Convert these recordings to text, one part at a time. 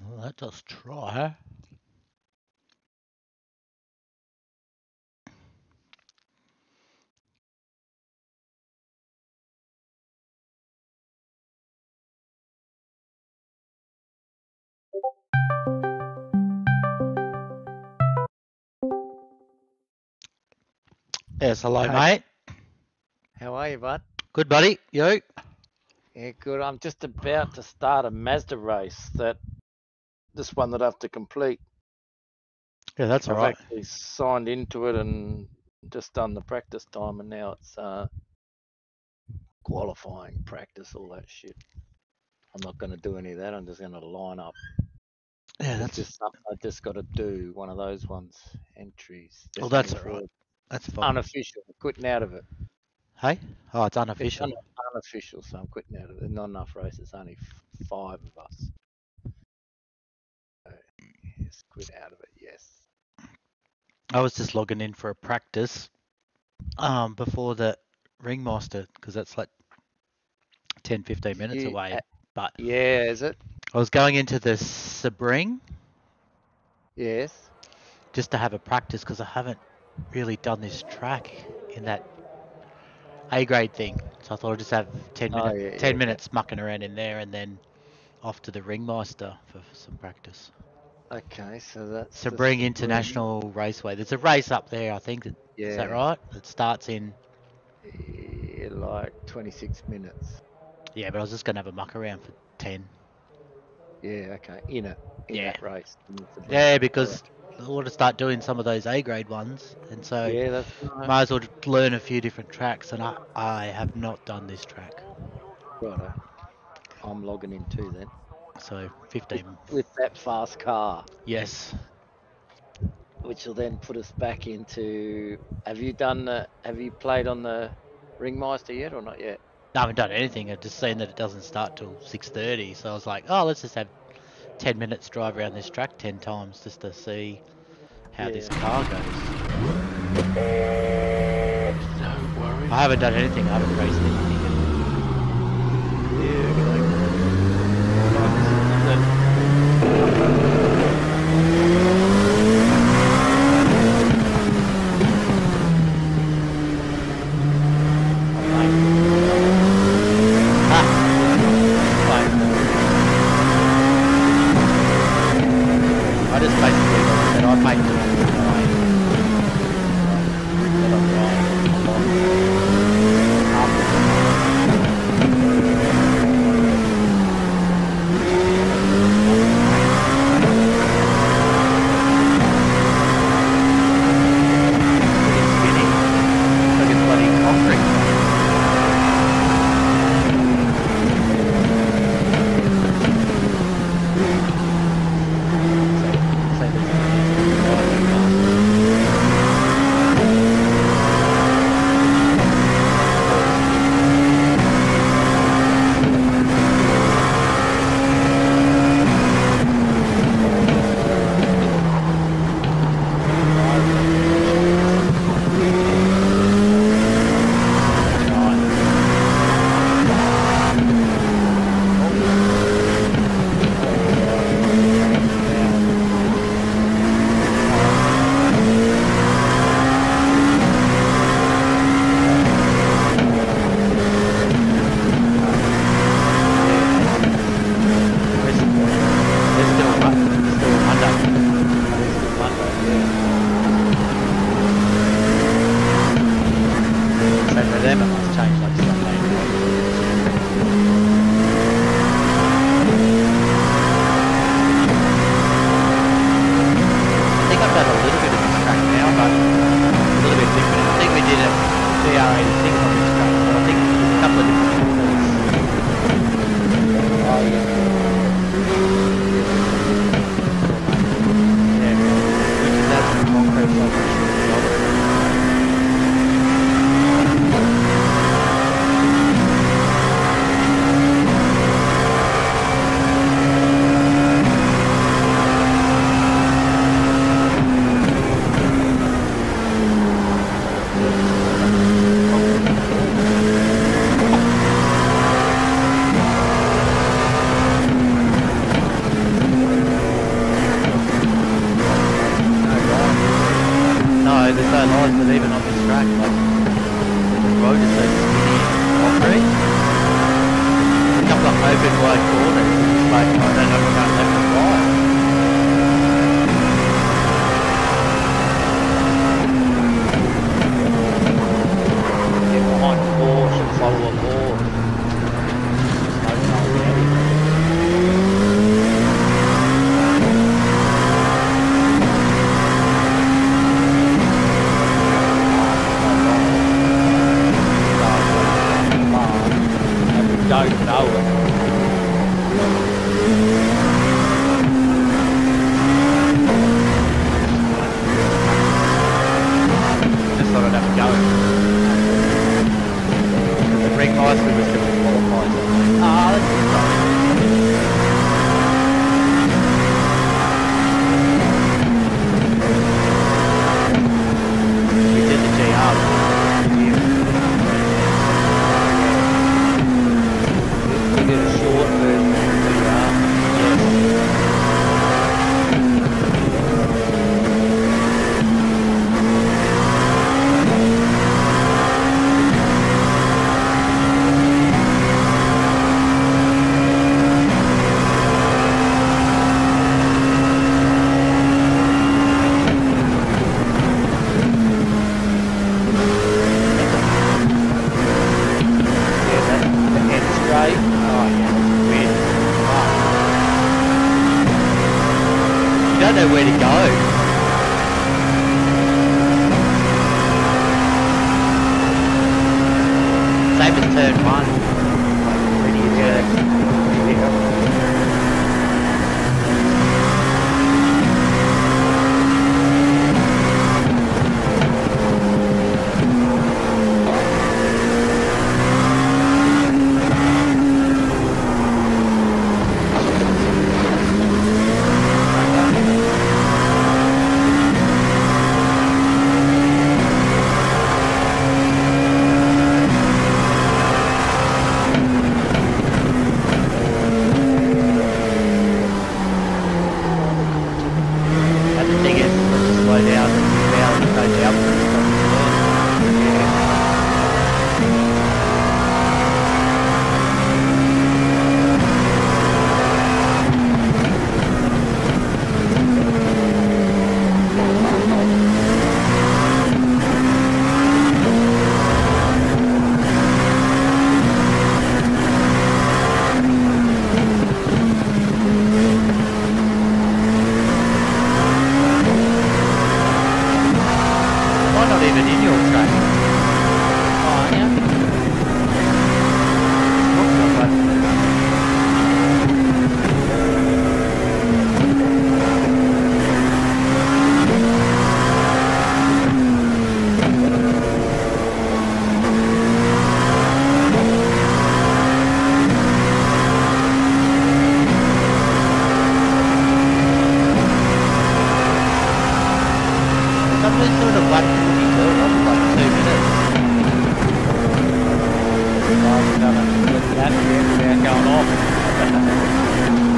Let us try. Yes, hello, Hey. mate. How are you, bud? Good, buddy. You? Yeah, good. I'm just about to start a Mazda race. This one that I have to complete. Yeah, that's all I've right. actually signed into it and just done the practice time, and now it's qualifying practice, all that shit. I'm not going to do any of that. I'm just going to line up. Yeah, It's just something I just got to do. One of those ones. Entries. well, that's all right. That's fine. Unofficial. I'm quitting out of it. Hey? Oh, it's It's unofficial. unofficial, so I'm quitting out of it. There's not enough races. Only 5 of us. So, yes, quit out of it. Yes. I was just logging in for a practice before the ringmaster because that's like 10, 15 minutes away. But yeah, is it? I was going into the Sebring Yes. just to have a practice because I haven't really done this track in that A grade thing. So I thought I'd just have 10 minutes mucking around in there and then off to the ringmaster for some practice. Okay, so that's Sebring International Raceway. There's a race up there, I think. Yeah. Is that right? It starts in... Yeah, like 26 minutes. Yeah, but I was just going to have a muck around for 10. Yeah, okay. In that race. Yeah, because I want to start doing some of those A grade ones. And so Yeah, that's right. might as well learn a few different tracks. And I have not done this track. Righto. I'm logging in too then. So 15. With that fast car. Yes. Which will then put us back into... Have you played on the Ringmeister yet or not yet? No, I haven't done anything. I've just seen that it doesn't start till 6:30. So I was like, oh, let's just have 10 minutes drive around this track 10 times just to see how this car goes. No worries. I haven't done anything. I haven't raced anything. I just basically said I'd make it road is so skinny and concrete. A couple of open wide corners, it's like I don't know if we're going left or right. Get behind the Porsche and follow a Porsche. Don't know it. Just thought I'd have a go. The ring nicely was still qualified. That's We did the GR. we did a short version of the You don't know where to go. Same as turn one. Pretty And the thing is, let's just slow down and go down. Why not even in your track? Oh, yeah. Sometimes doing a black 52, like 2 minutes. That's the end going off.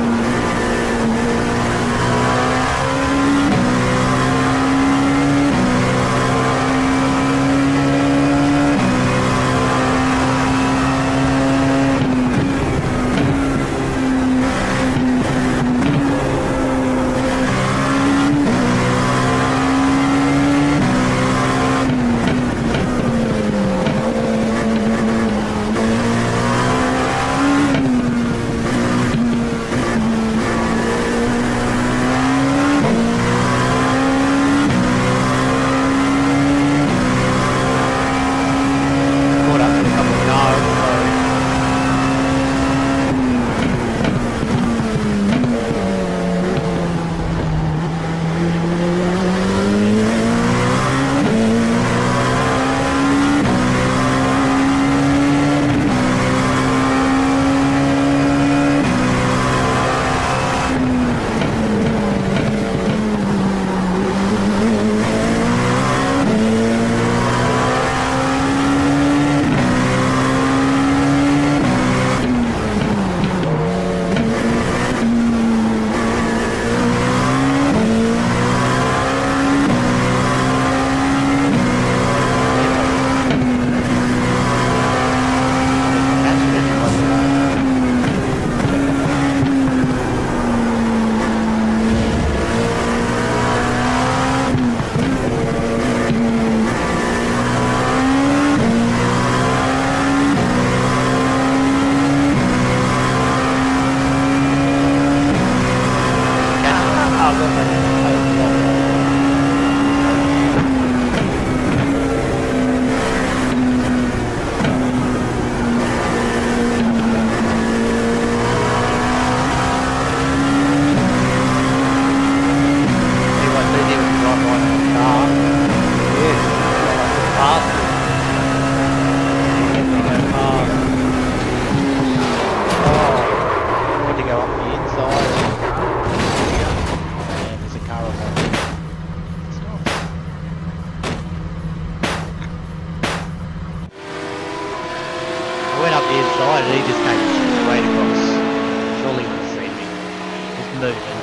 inside and he just came straight across. Surely he would have seen me. Just moving.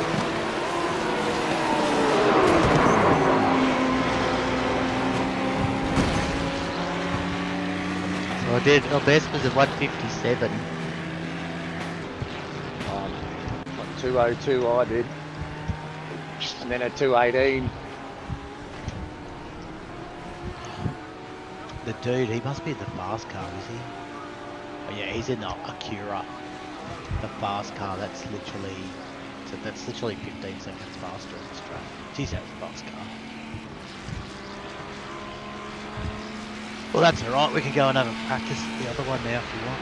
So I did, our best was at 157. 202 I did. And then a 218. The dude, he must be in the fast car, is he? Oh yeah, he's in the Acura. The fast car, that's literally 15 seconds faster on this track. Geez, that was a fast car. Well, that's alright, we can go and have a practice at the other one now if you want.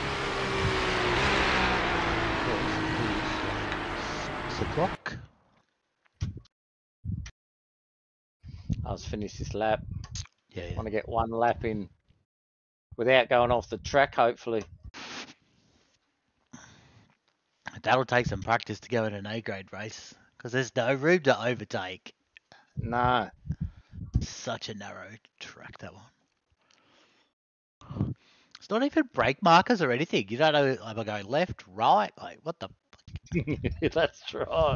6 o'clock. I'll just finish this lap. Yeah, I want to get one lap in without going off the track, hopefully. That'll take some practice to go in an A-grade race, because there's no room to overtake. No. Such a narrow track, that one. It's not even brake markers or anything. You don't know if I go left, right, like what the fuck? That's right.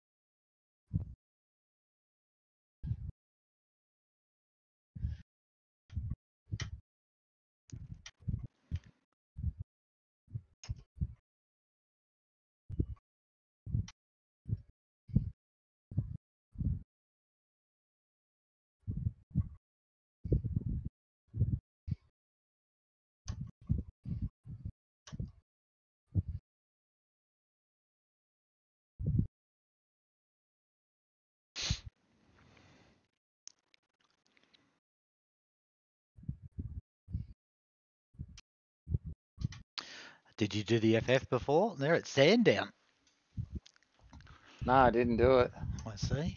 Did you do the FF before? They're at Sandown. No, I didn't do it. I see.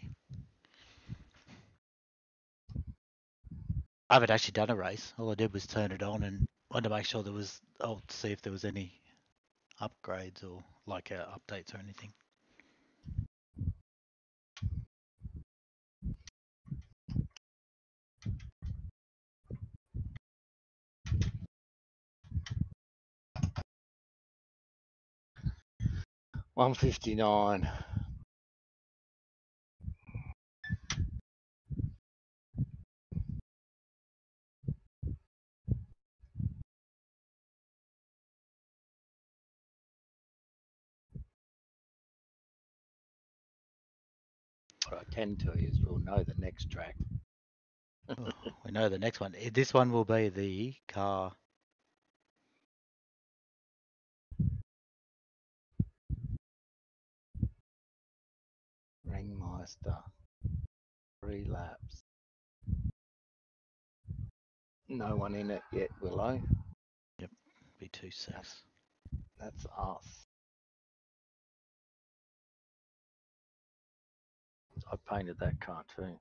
I haven't actually done a race. All I did was turn it on and wanted to make sure there was, see if there was any upgrades or like updates or anything. $159. What I can tell you is we'll know the next track. Oh, we know the next one. This one will be the car. Ringmeister. 3 laps. No one in it yet, Willow. Yep, be 2-6. That's us. I painted that cartoon.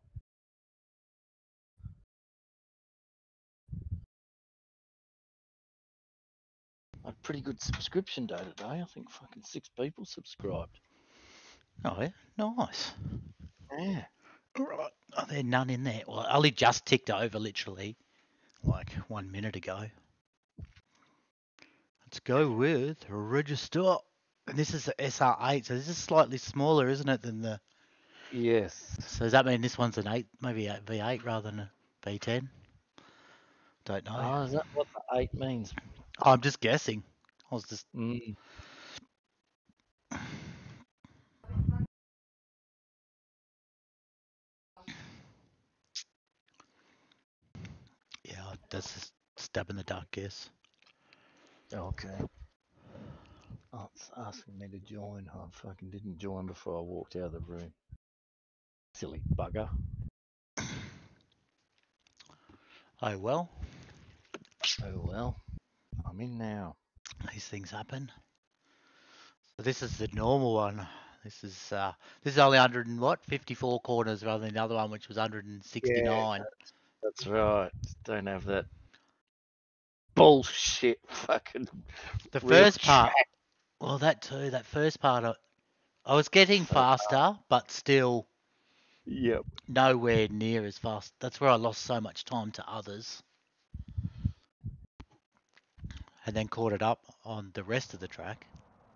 A pretty good subscription day today. I think fucking 6 people subscribed. Oh yeah, nice. Yeah. All right. Oh, there's none in there. Well, I only just ticked over literally like 1 minute ago. Let's go with register. And this is the SR8, so this is slightly smaller, isn't it, than the... Yes. So does that mean this one's an 8, maybe a V8 rather than a V10? Don't know. Oh, is that what the 8 means? I'm just guessing. I was just... Yeah, that's just stab in the dark guess. Okay. Oh, it's asking me to join. I fucking didn't join before I walked out of the room. Silly bugger. Oh well. Oh well. I'm in now. These things happen. So this is the normal one. This is only 100 and what? 54 corners rather than the other one, which was 169. Yeah, that's right. Don't have that bullshit fucking The real first part, track. well, that too. That first part, I was getting faster, but still Yep. nowhere near as fast. That's where I lost so much time to others. and then caught it up on the rest of the track.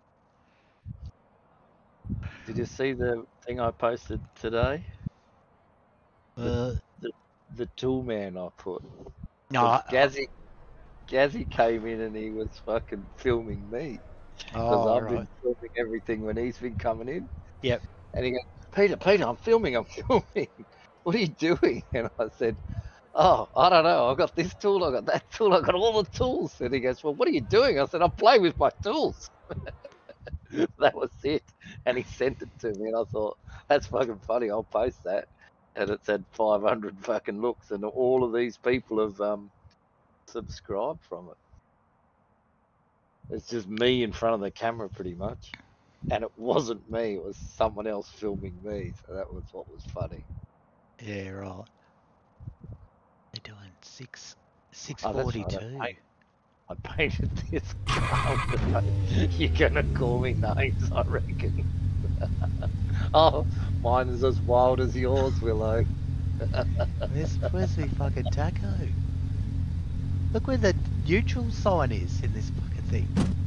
Did you see the thing I posted today? Uh, The tool man I put. no, Because Gazzy came in and he was fucking filming me. Because oh, I've right. been filming everything when he's been coming in. Yep. And he goes, Peter, I'm filming. What are you doing? And I said, oh, I don't know. I've got this tool, I've got that tool, I've got all the tools. And he goes, well, what are you doing? I said, I'm playing with my tools. That was it. And he sent it to me. And I thought, that's fucking funny. I'll post that. And it said 500 fucking looks. And all of these people have subscribed from it. It's just me in front of the camera pretty much. And it wasn't me, it was someone else filming me. So that was what was funny. Yeah, right. They're doing Oh, that's right. 642. I painted this car. You're gonna call me names, I reckon. Oh, mine is as wild as yours, Willow. Where's the fucking taco? Look where the neutral sign is in this fucking thing.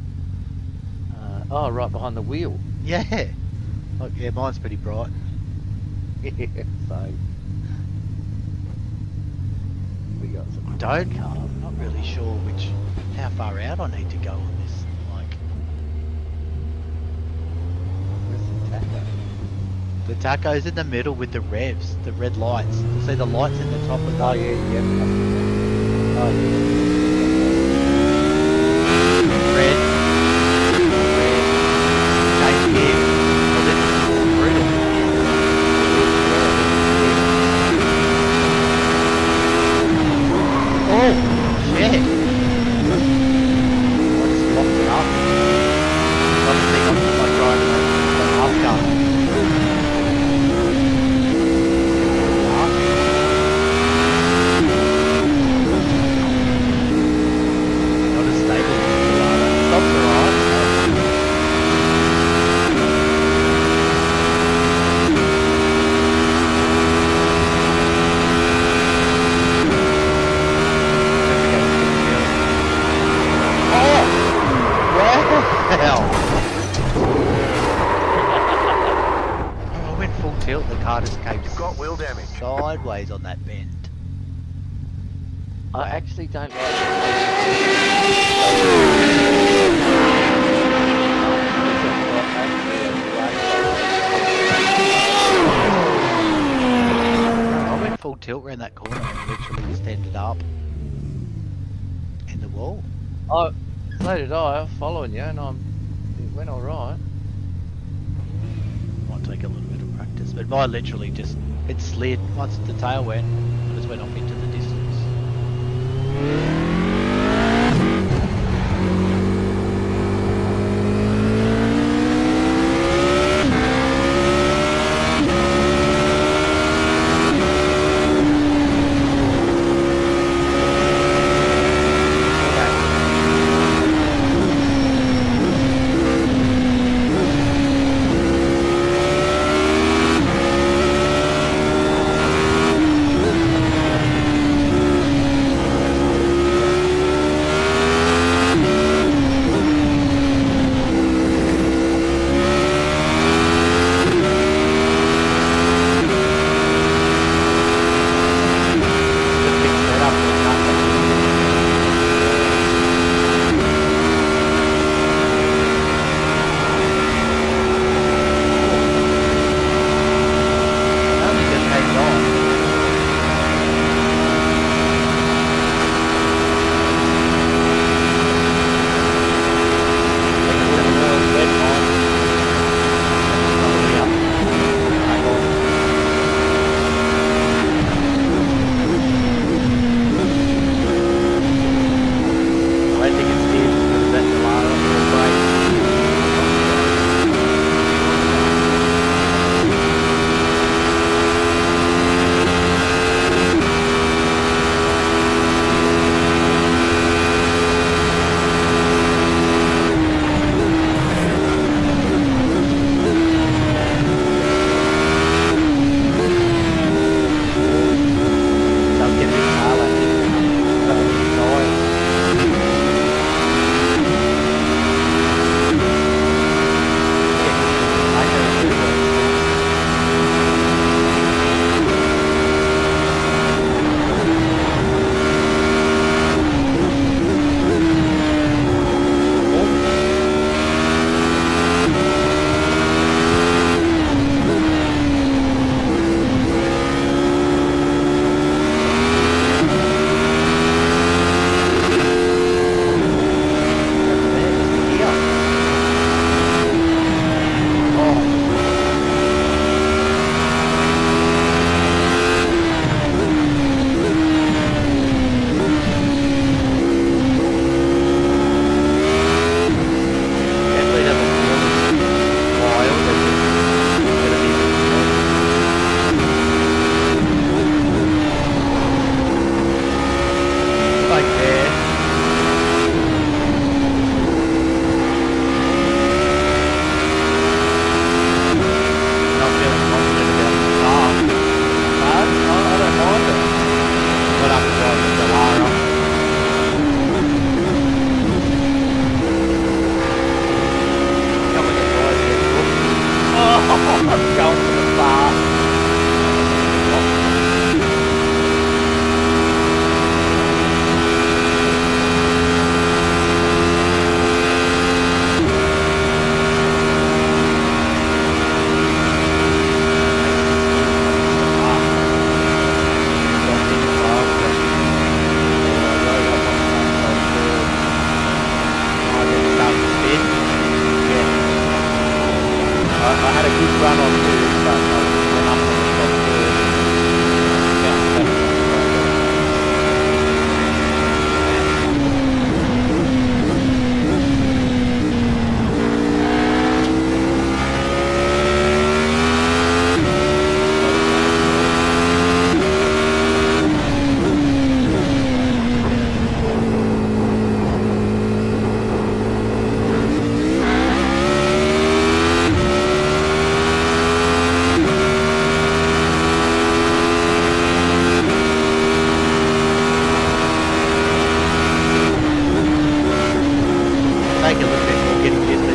Oh, right behind the wheel. Yeah. Oh, yeah, mine's pretty bright. Yeah, same. We got some. I'm not really sure how far out I need to go on this. Like, Where's the taco? the taco's in the middle with the revs, the red lights. You see the lights in the top of the. Oh, yeah. Oh, yeah. Red. Change gear. Oh, this is brutal. Oh, shit. I just locked it up. Obviously, I'm like driving a half car. Not as stable as the other. Stops alright. I went full tilt, the car just came Got wheel damage. sideways on that bend. I actually don't like I went full tilt around that corner and literally just ended up in the wall. Oh, so did I. I was following you, and it went all right. Might take a little bit of practice, but mine literally just, it slid once the tail went, I just went off into the distance.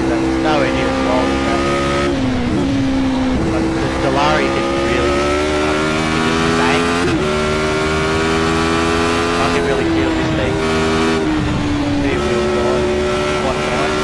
That was nowhere near as wild as that. But the Delari didn't really it just bang. I can really feel this thing. Rear wheel drive. Quite nice.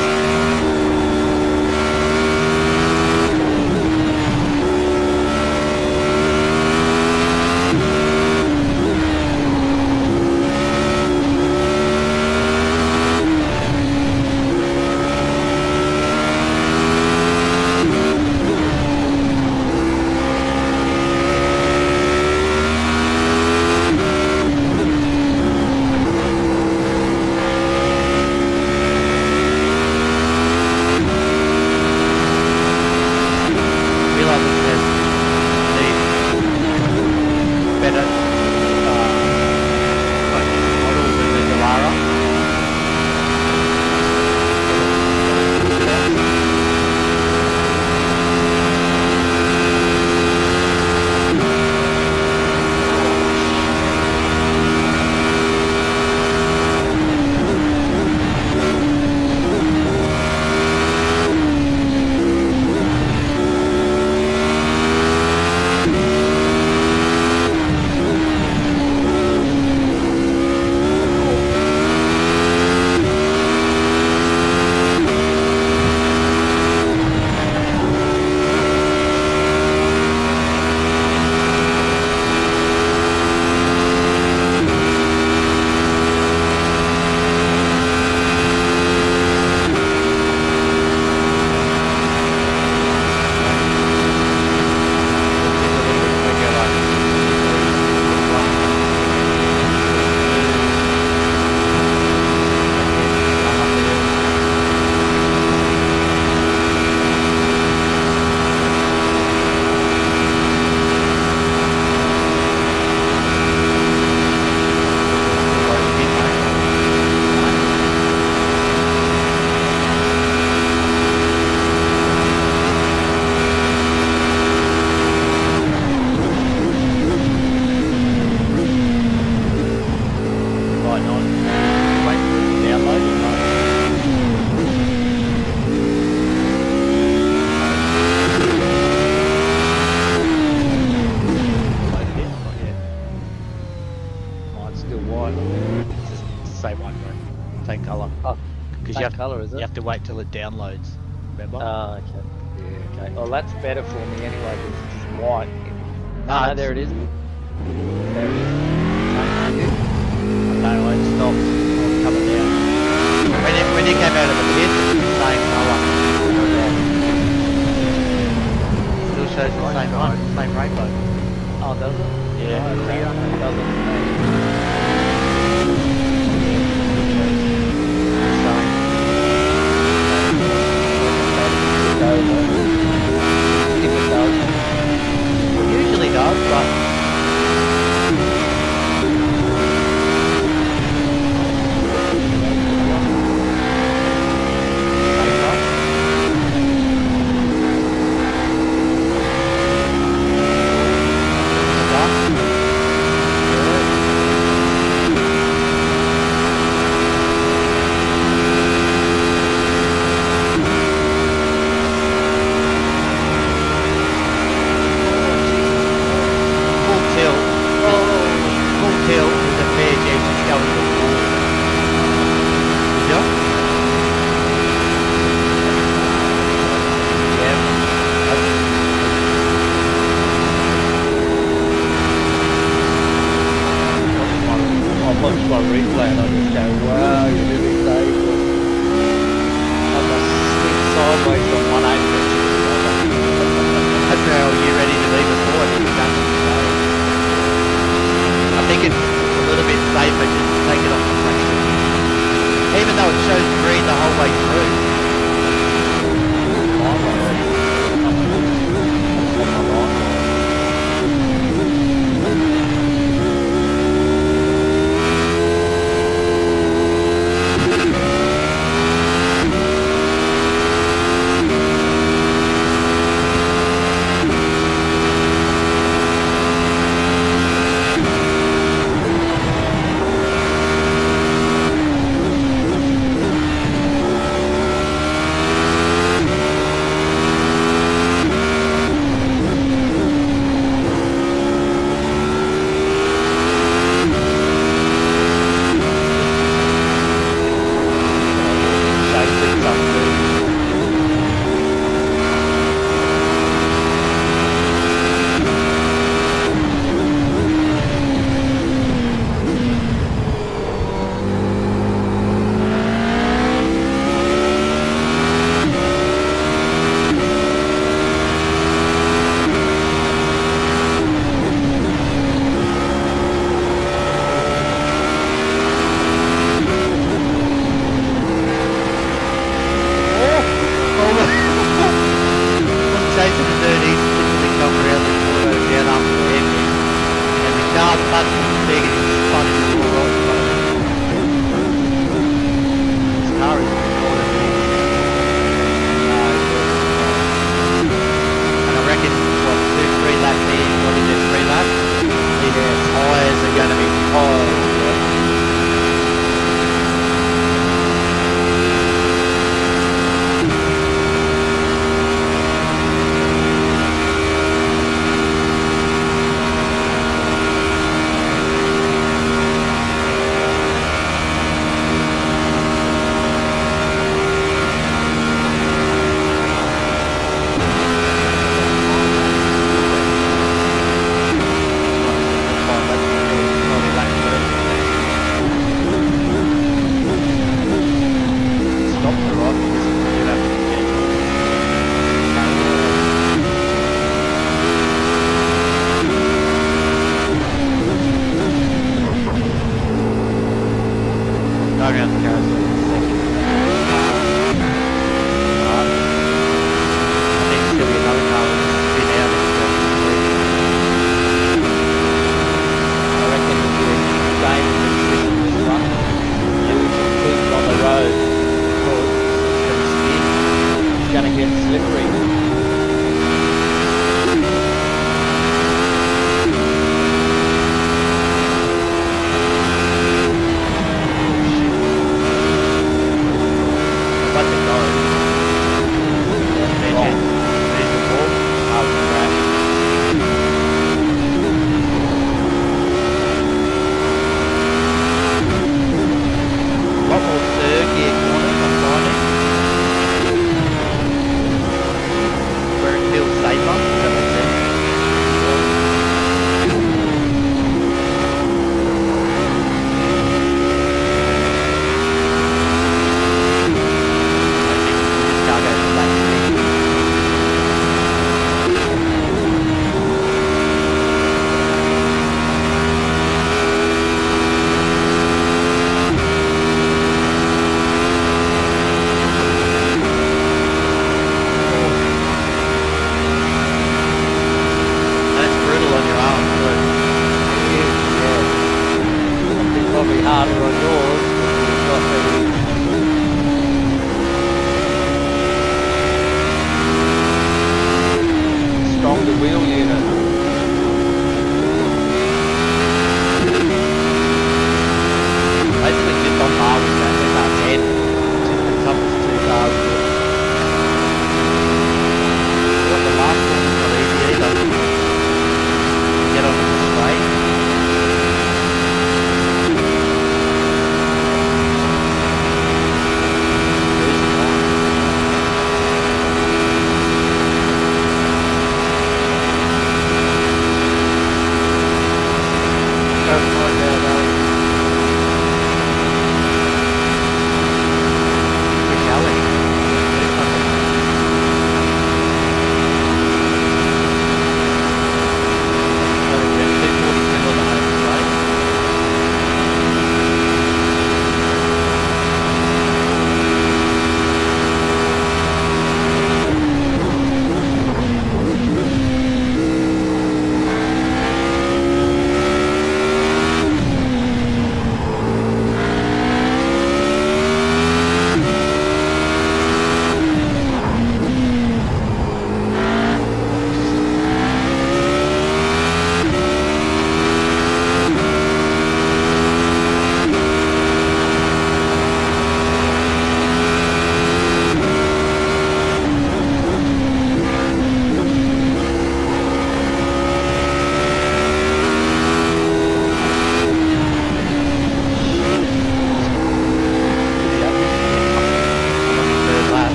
is it? You have to wait till it downloads. Remember? Oh, okay. Yeah, okay. Well, that's better for me anyway because it's just white. No, there it is. There it is. No, it stopped. It's coming down. When you came out of the pit, it's the same colour. Still shows the same one, same rainbow. Oh, does it? Yeah. Oh, okay. It doesn't. If it does. It usually does, but stops are right. You have to Driving around the carousel in a second. Alright. I think there's going to be another car with a spin out if it goes I reckon it'll be a game of this one. Lose and wins on the road. Because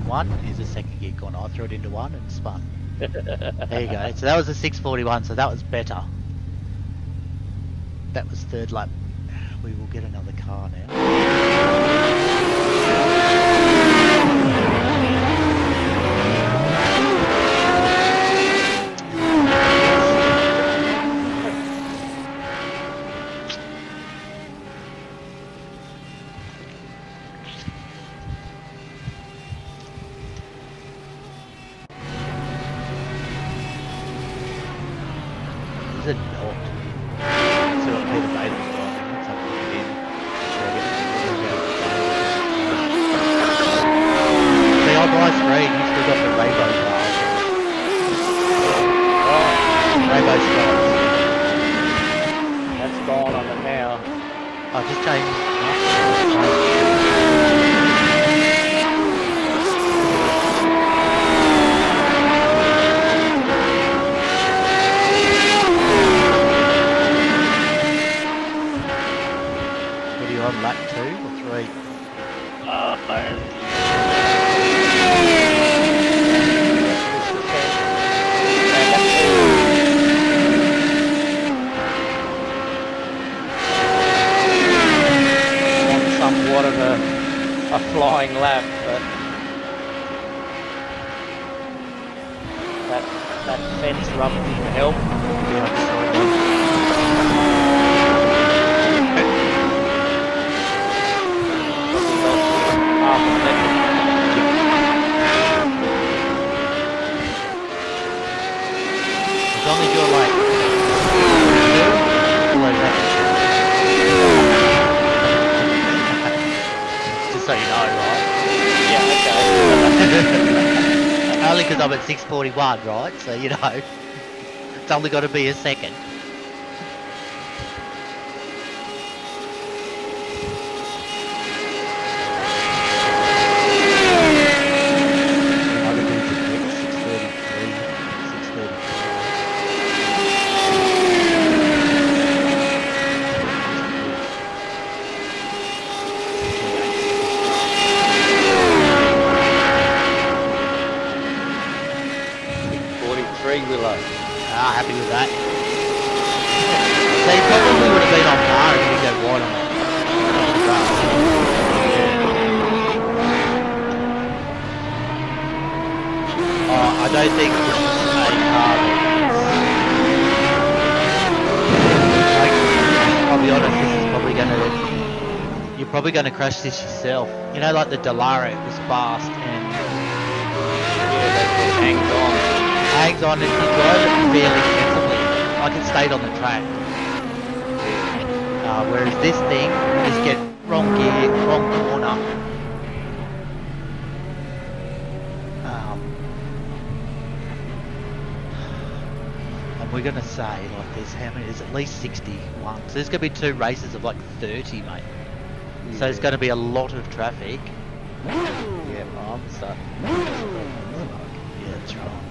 one. Here's the second gear corner. I threw it into one and spun. There you go. So that was a 6:41. So that was better. That was third lap. We will get another car now. Is it not? So what Peter Bailey's driving. Let's have a look at him. See, on my screen, he's still got the rainbow cars. Rainbow stripes. That's gone on it now. Oh, just change. What are you on, lap 2 or 3? Somewhat of a flying lap, but that fence rubber didn't help. As long as you're like just so you know, right? Yeah, okay. Only because I'm at 6:41, right? So you know, it's only got to be a second. Happy with that. So you probably would have been on par if you go wide on that. Oh, I don't think this is a car I'll be honest, this is probably you're probably going to crash this yourself. You know, like the Dallara, it was fast and Yeah, that hangs on. Hangs on and you drive it fairly sensibly, like it stayed on the track. Whereas this thing, you just get wrong gear, wrong corner. And we're gonna say like there's how many? There's at least 61. So there's gonna be 2 races of like 30, mate. Yeah. So it's gonna be a lot of traffic. Yeah, I'm starting. Yeah, that's right.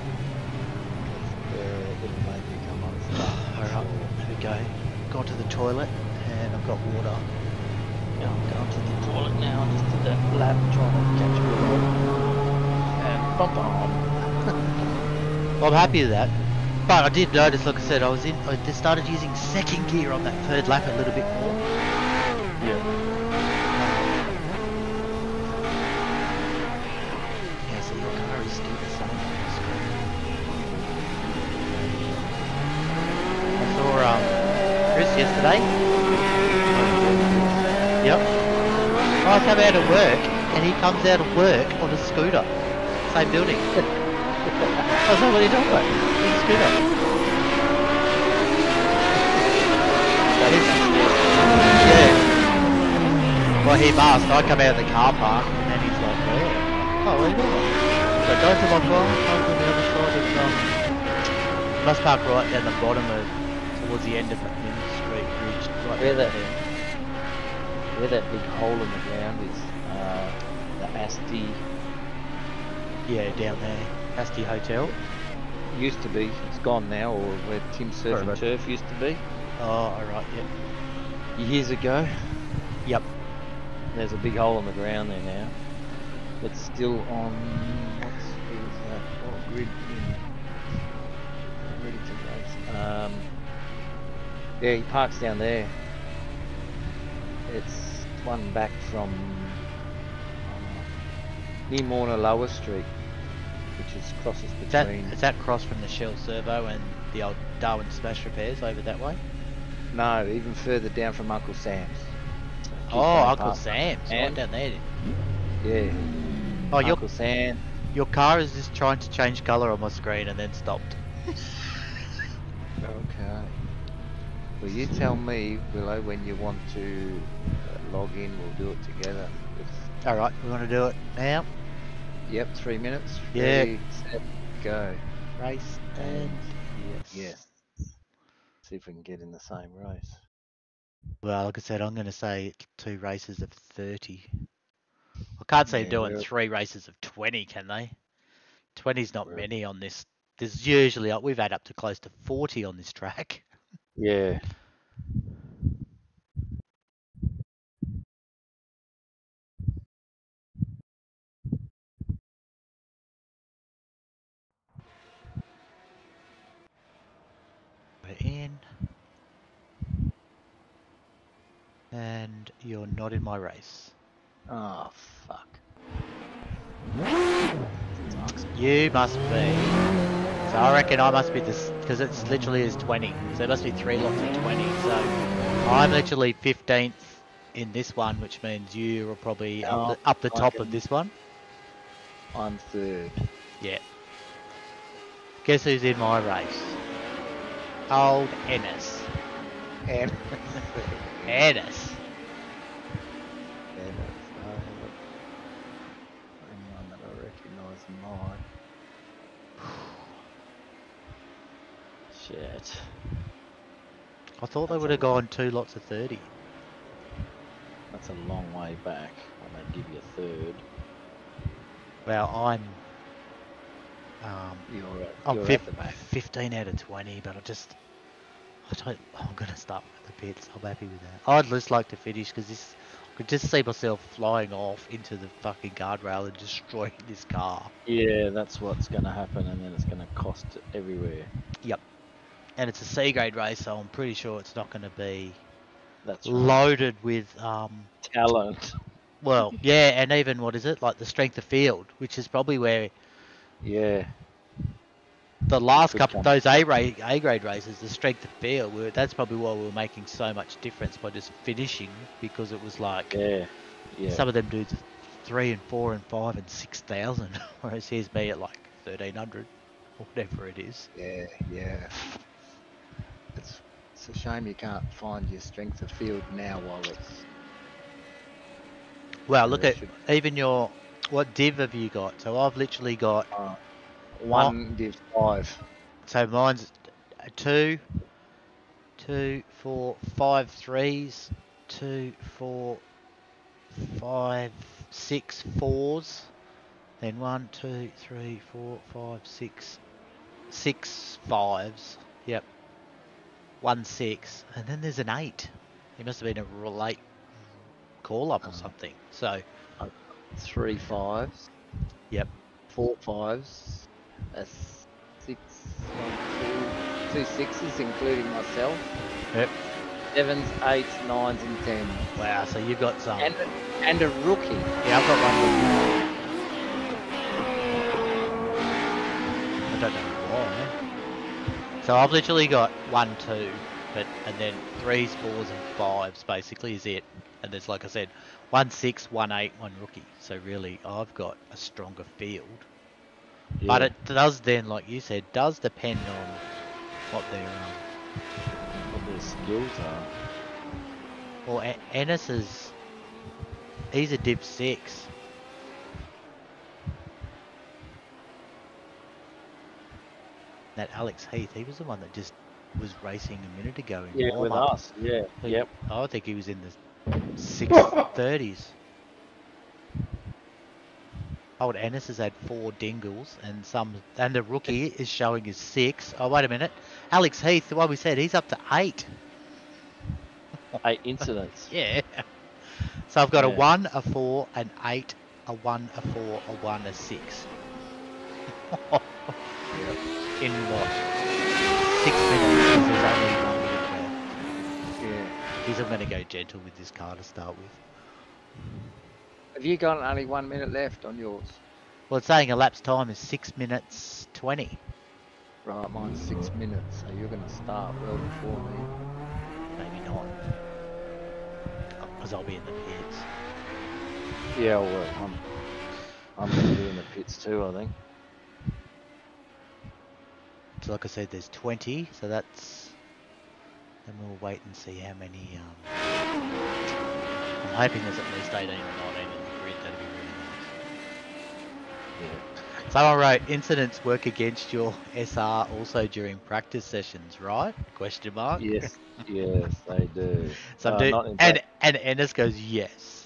Alright, there we go. Gone to the toilet and I've got water. Now I'm going to the toilet now. I just did that lap trying to catch me up. And bum bum. Well, I'm happy with that. But I did notice, like I said, I just started using second gear on that third lap a little bit more. Yeah. Yeah, so your car is still the same on the screen. I saw Chris yesterday. Yep. I come out of work and he comes out of work on a scooter. Same building. I was like, what are you talking about? It's a scooter. Yeah. Well, he must. I come out of the car park and then he's like, oh, what are you doing? So go to my car, come to the other side of must park right down the bottom of, towards the end of the street bridge. Right where that big hole in the ground is, the Asti. Yeah, down there. Asti Hotel. Used to be, it's gone now, or where Tim Surf and Turf used to be. Oh, alright, yep. Years ago. Yep. There's a big hole in the ground there now. It's still on. What is that? Oh, grid in. Ready to race. Yeah, he parks down there. It's one back from near Morna Lower Street, which is crosses between. Is that cross from the Shell Servo and the old Darwin Smash repairs over that way? No, even further down from Uncle Sam's. Oh, Uncle Sam's, right down there. Yeah. Oh, Uncle Sam. Your car is just trying to change colour on my screen and then stopped. Okay. Well, you tell me, Willow, when you want to log in. We'll do it together. All right, we want to do it now. Yep, 3 minutes. Yeah. Ready, set, go. Race and yes. See if we can get in the same race. Well, like I said, I'm going to say 2 races of 30. I can't see them doing 3 races of 20, can they? 20's not many on this. There's usually, we've had up to close to 40 on this track. Yeah. We're in. And you're not in my race. Oh, fuck. You must be. So I reckon I must be this, because it's literally is 20. So there must be 3 lots of 20. So I'm literally 15th in this one, which means you are probably up the top of this one. I'm 3rd. Yeah. Guess who's in my race? Old Ennis. Ennis. Ennis. Anyone that I recognise mine. Shit. I thought they would have gone 2 lots of 30. That's a long way back when they give you a 3rd. Well, I'm you're at the back. 15 out of 20, but I'm going to start with the pits. I'm happy with that. I'd just like to finish because I could just see myself flying off into the fucking guardrail and destroying this car. Yeah, that's what's going to happen, and then it's going to cost everywhere. Yep. And it's a C grade race, so I'm pretty sure it's not going to be that's loaded with talent. Well, yeah, and even what is it, like the strength of field, which is probably where the last couple of those A grade races, the strength of field, that's probably why we were making so much difference by just finishing, because it was like some of them dudes 3 and 4 and 5 and 6,000, whereas here's me at like 1,300 or whatever it is. Yeah. It's a shame you can't find your strength of field now while it's. Well, look at even what div have you got? So I've literally got 1 div 5. So mine's 2, 4, 5 3s, 2, 4, 5, 6 4s, then 1, 2, 3, 4, 5, 6 5s. Yep. 1 6, and then there's an 8. He must have been a late call up or something. So 3 5s. Yep. 4 5s. 6, 2 6s, including myself. Yep. 7s, 8s, 9s, and 10s. Wow, so you've got some. And a rookie. Yeah, I've got one rookie. I don't know why. So I've literally got 1, 2, and then 3s, 4s, and 5s basically is it. And there's, like I said, 1 6, 1 8, 1 rookie. So really, I've got a stronger field. Yeah. But it does then, like you said, does depend on what their skills are. Well, Ennis he's a div 6. That Alex Heath, he was the one that just was racing a minute ago in with us. Yeah. Yep. I think he was in the 630s. Old Ennis has had 4 dingles and the rookie is showing his 6. Oh, wait a minute. Alex Heath, the one we said, he's up to 8. 8 incidents. Yeah. So I've got a 1, a 4, an 8, a 1, a 4, a 1, a 6. In what? 6 minutes, because there's only 1 minute left. Yeah. He's going to go gentle with this car to start with. Have you got only 1 minute left on yours? Well, it's saying elapsed time is 6 minutes 20. Right, mine's 6 minutes, so you're going to start well before me. Maybe not. Because I'll be in the pits. Yeah, well, I'm going to be in the pits too, I think. So like I said, there's 20, so that's... Then we'll wait and see how many... I'm hoping there's at least 18 or 19 in the grid, that'd be really nice. Yeah. Someone wrote, incidents work against your SR also during practice sessions, right? Question mark. Yes, yes, they do. And Ennis goes, yes.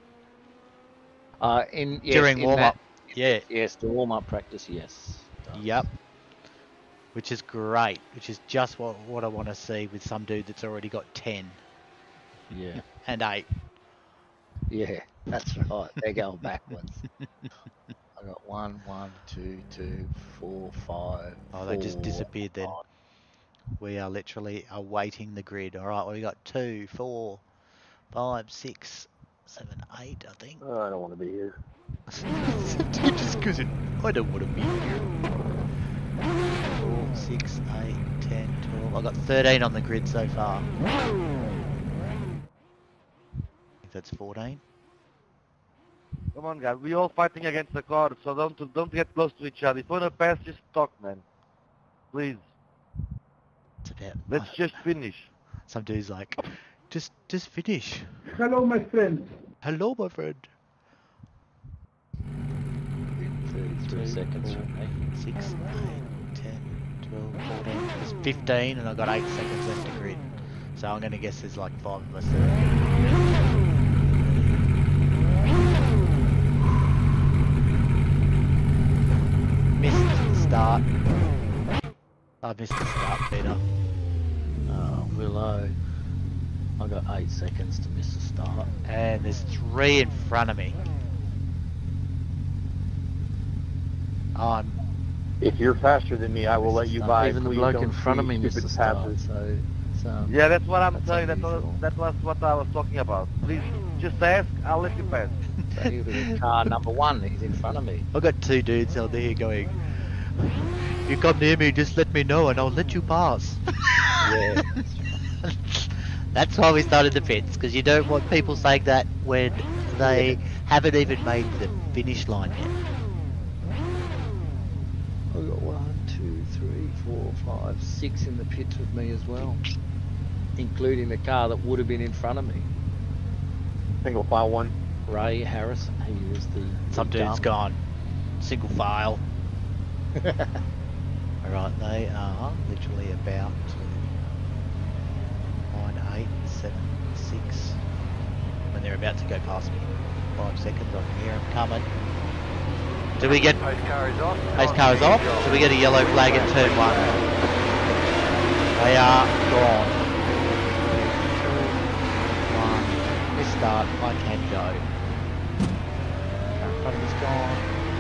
During warm-up, yeah. Yes, the warm-up practice, yes. Yep. Which is great, which is just what I want to see with some dude that's already got 10. Yeah. And 8. Yeah, that's right. They're going backwards. I got 1, 2, 2, 4, 5. Oh, they just disappeared then. 5. We are literally awaiting the grid. All right, we got 2, 4, 5, 6, 7, 8, I think. Oh, I don't want to be here. Just because I don't want to be here. 4, 6, 8, 10, 12. I've got 13 on the grid so far. I think that's 14. Come on, guys. We all fighting against the car, so don't get close to each other. If you wanna pass, just talk, man. Please. It's about. Let's just finish. Some dude's like, just finish. Hello, my friend. Hello, my friend. 33 seconds from me. 6, 8, 10, 12, 14. There's 15, and I've got 8 seconds left to grid. So I'm going to guess there's like 5 of us there. Missed the start. I missed the start, Peter. Oh, Willow. I got 8 seconds to miss the start. And there's 3 in front of me. If you're faster than me, I will let you by. Even the Please bloke don't in front of me be missed the stupid start, passes. so... Yeah, that's what I'm saying. unusual. That was what I was talking about. Please, just ask. I'll let you pass. So he'll be in car number 1. He's in front of me. I've got 2 dudes out there going, you come near me, just let me know and I'll let you pass. Yeah. That's why we started the pits, because you don't want people saying that when they haven't even made the finish line yet. I've got 1, 2, 3, 4, 5, 6 in the pits with me as well. Including the car that would have been in front of me. Single file one. Ray Harrison, he was the... Some dude's gone. Single file. Alright, they are literally about 9, 8, 7, 6. When they're about to go past me. 5 seconds, I can hear them coming. Do we get... Pace car is off. Pace car is off. Do we get a yellow flag at turn 1? They are gone. 2, 1. This start, I can go. Car in front of me's gone.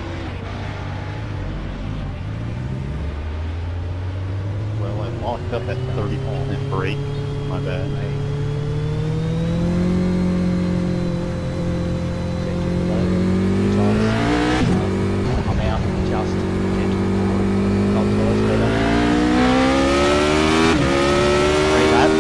Well, I locked up at 34.3. My bad. I'm out, just gentle. Not the noise better. 3 laps.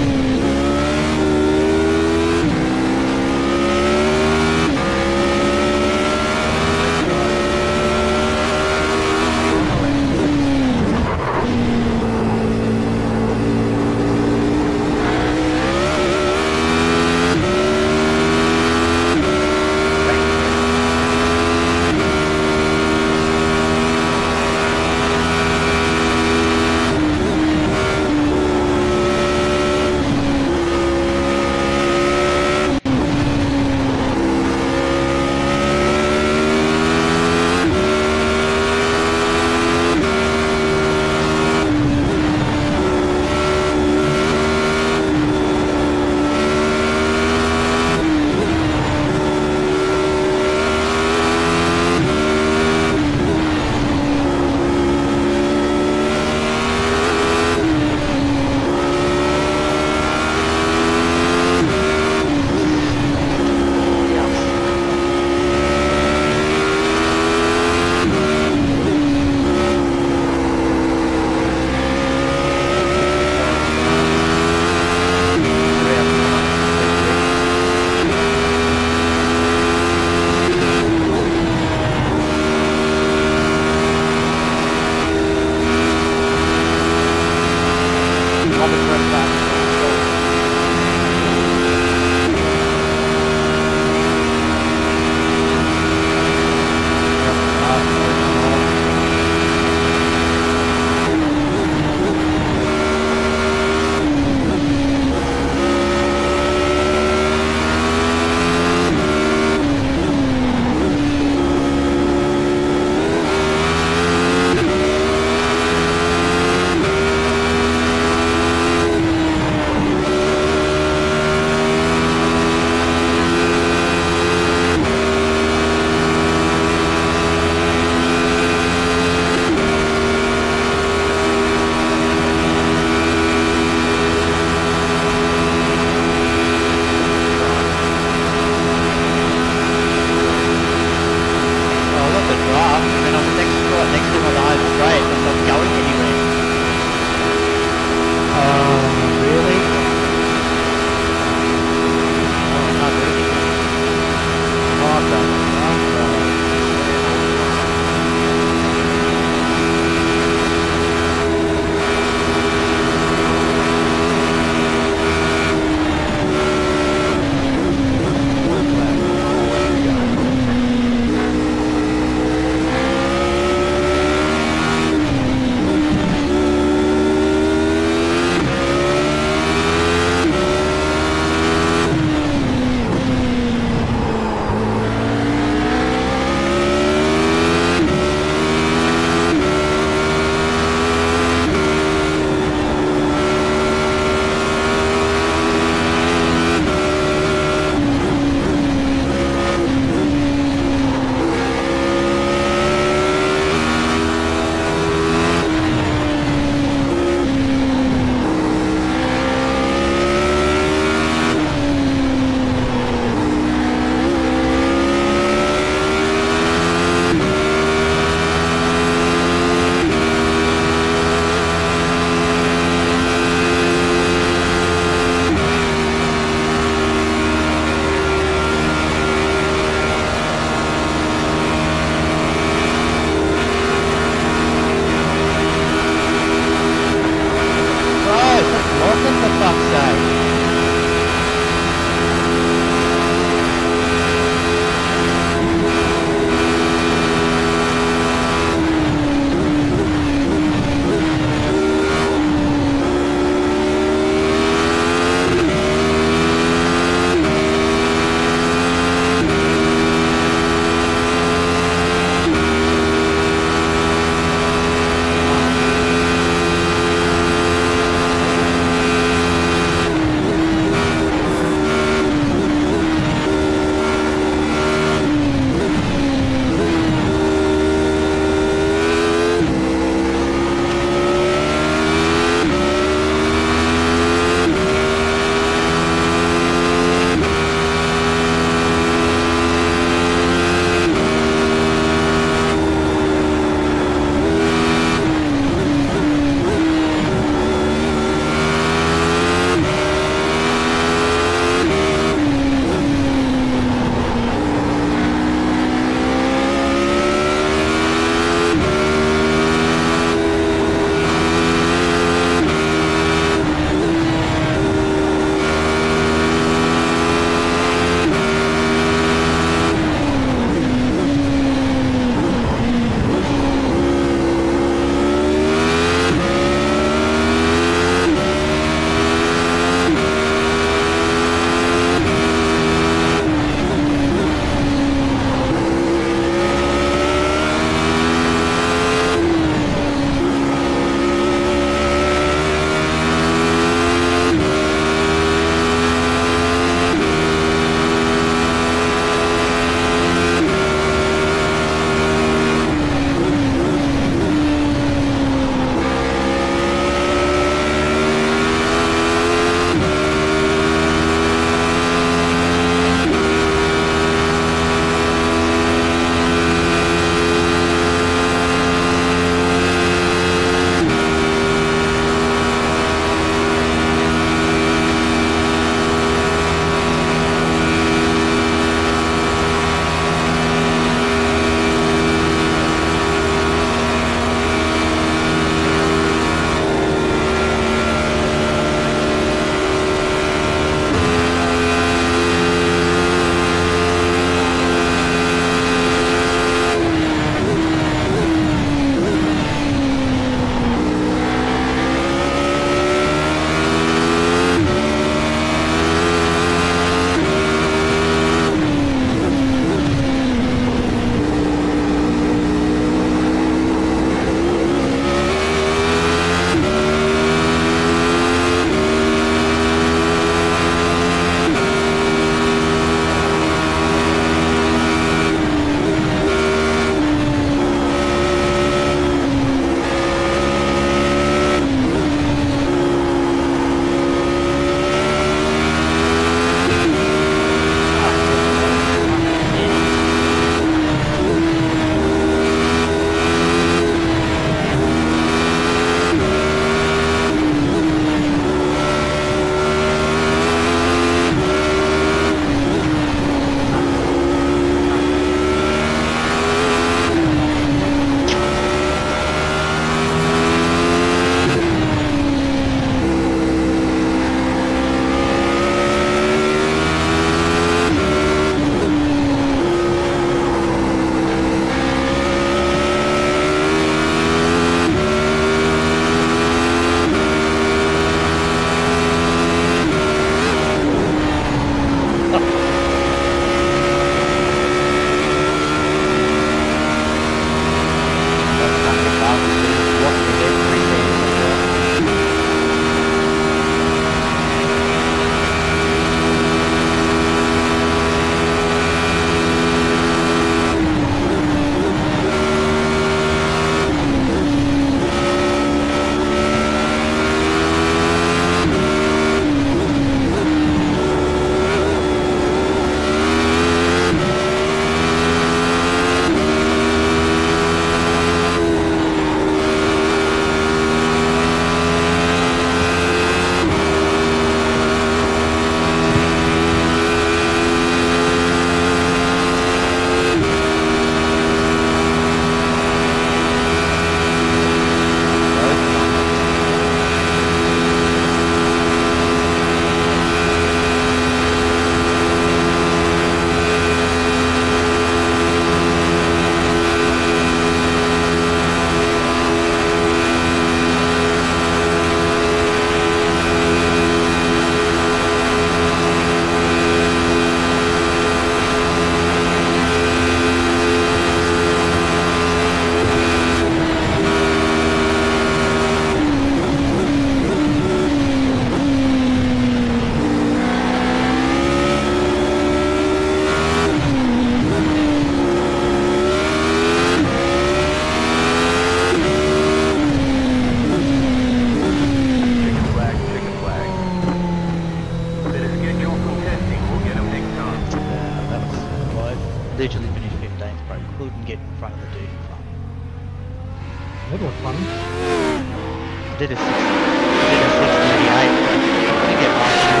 15th, bro. Couldn't get in front of the dude in front. That was funny. I did a 638, but couldn't get past him.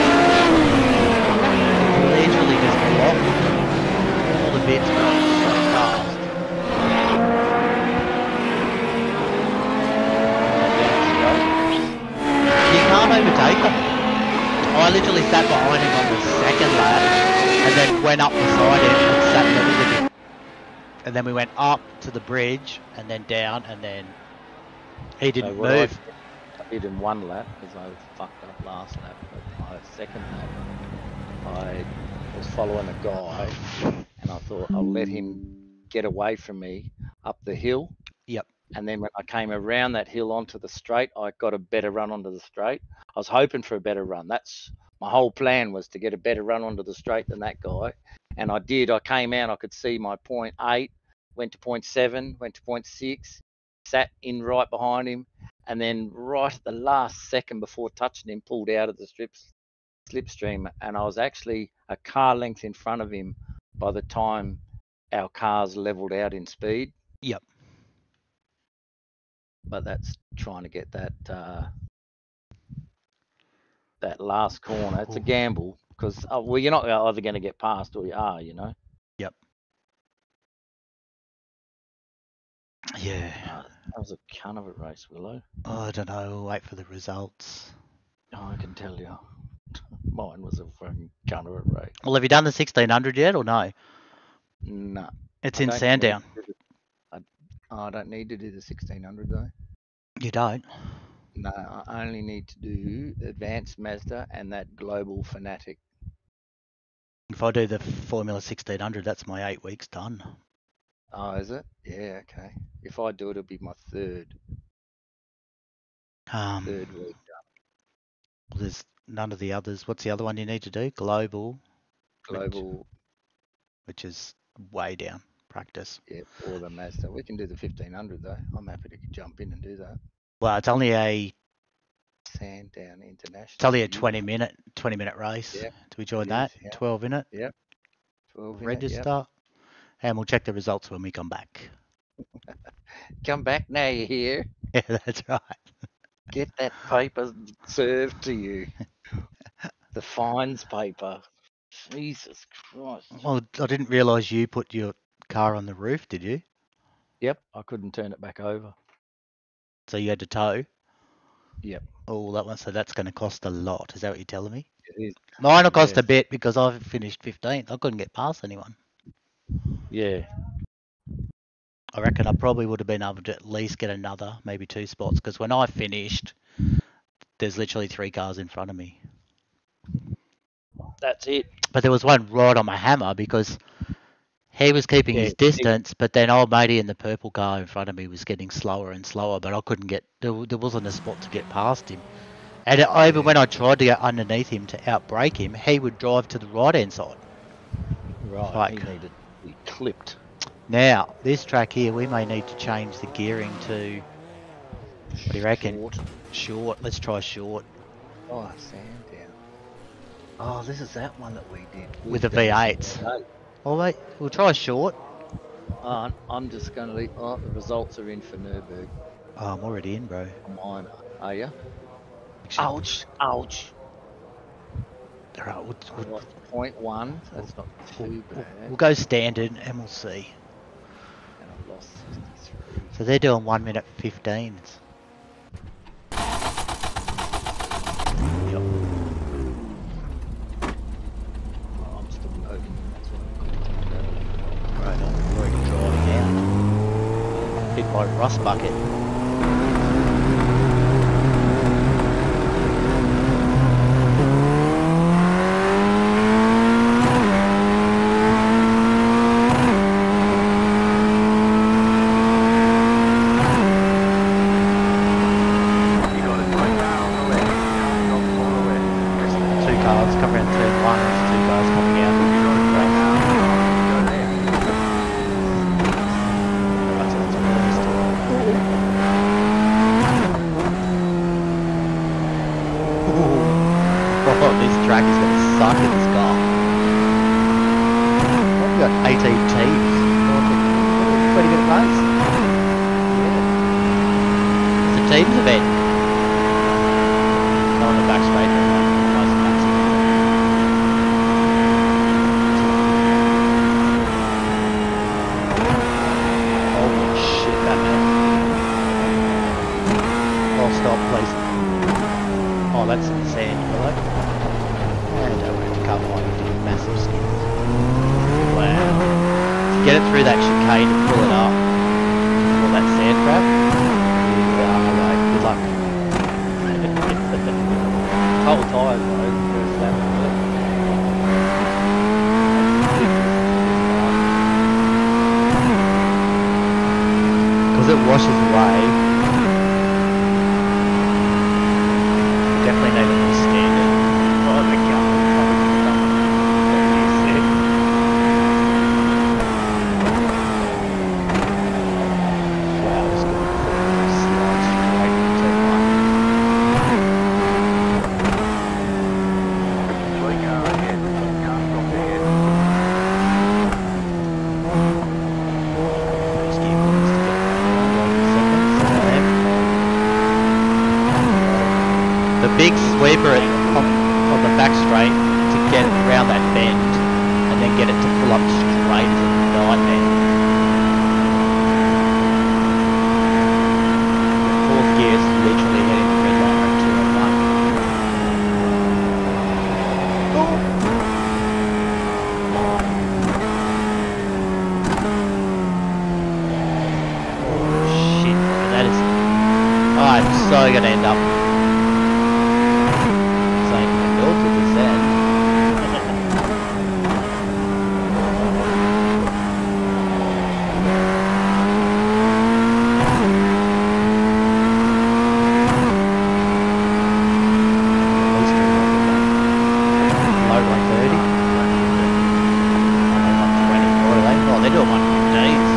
Literally just blocked all the bits, bro. So fast. You can't overtake them. I literally sat behind him on the second lap and then went up beside him and sat level with him. And then we went up to the bridge and then down and then he didn't move. I did in one lap because I fucked up last lap, but my second lap I was following a guy and I thought I'll let him get away from me up the hill. Yep. And then when I came around that hill onto the straight, I got a better run onto the straight. I was hoping for a better run. That's my whole plan, was to get a better run onto the straight than that guy. And I did. I came out, I could see my 0.8, went to 0.7, went to 0.6, sat in right behind him, and then right at the last second before touching him, pulled out of the slipstream. And I was actually a car length in front of him by the time our cars leveled out in speed. Yep. But that's trying to get that that last corner. It's a gamble because well, you're not either going to get past or you are, you know. Yep. Yeah. That was a cunt of a race, Willow. Oh, I don't know. We'll wait for the results. Oh, I can tell you, mine was a fucking cunt of a race. Well, have you done the 1600 yet or no? No. It's in Sandown. I don't need to do the 1600 though. You don't? No, I only need to do Advanced Mazda and that Global Fanatic. If I do the Formula 1600, that's my 8 weeks done. Oh, is it? Yeah, okay. If I do it, it'll be my third week. There's none of the others. What's the other one you need to do? Global, which is way down practice. Yeah, or the Mazda. We can do the 1500 though. I'm happy to jump in and do that. Well, it's only a Sandown International. It's only a 20 minute race. Yep. Do we join that? Yep. 12 in it. Yep. 12 Register. Yep. And we'll check the results when we come back. Come back now, you hear? Yeah, that's right. Get that paper served to you. The fines paper. Jesus Christ. Well, I didn't realise you put your car on the roof, did you? Yep, I couldn't turn it back over. So you had to tow? Yep. Oh, that one. So that's going to cost a lot. Is that what you're telling me? It is. Mine will cost a bit because I've finished 15th. I couldn't get past anyone. Yeah. I reckon I probably would have been able to at least get another, maybe 2 spots, because when I finished, there's literally 3 cars in front of me. That's it. But there was one right on my hammer because he was keeping his distance, but then old matey in the purple car in front of me was getting slower and slower, but I couldn't get, there wasn't a spot to get past him. And even when I tried to get underneath him to outbrake him, he would drive to the right-hand side. Right, like, he needed to be clipped. Now, this track here, we may need to change the gearing to, what do you reckon? Short. Let's try short. Oh, Sandown. Oh, this is that one that we did. With the V8s. Oh, wait, we'll try short. I'm just going to leave. Oh, the results are in for Nürburgring. Oh, I'm already in, bro. Mine. Are you? Ouch. Ouch. All right, we'll 0.1. That's not too bad. We'll go standard and we'll see. And I've lost 63. So they're doing 1 minute 15s. Yep. Oh, I'm still loading. That's what Right on. I'm already driving out. Hit my rust bucket. seems a bit on the back straight. Almost maxing out. Holy shit, that man. Oh, stop, please. Oh, that's some sand below. And over into car 5 with massive skids. Wow. To get it through that chicane to pull it up. All that sand crap. Like, good luck. Whole tires, though. First lap of it. Because it washes away. Definitely need a more standard. Oh, the car. Wow, it's good. Slide straight into turn 1. Just keep on this to get around 11 seconds. The big sweeper on the back straight to get around that bend and then get it to pull up straight is a nightmare. The 4th gear is literally hitting the red line at 201. Oh shit, that is... I'm so gonna end up saying my milk to this end. Low 130. What are they? Oh, they're doing 115s.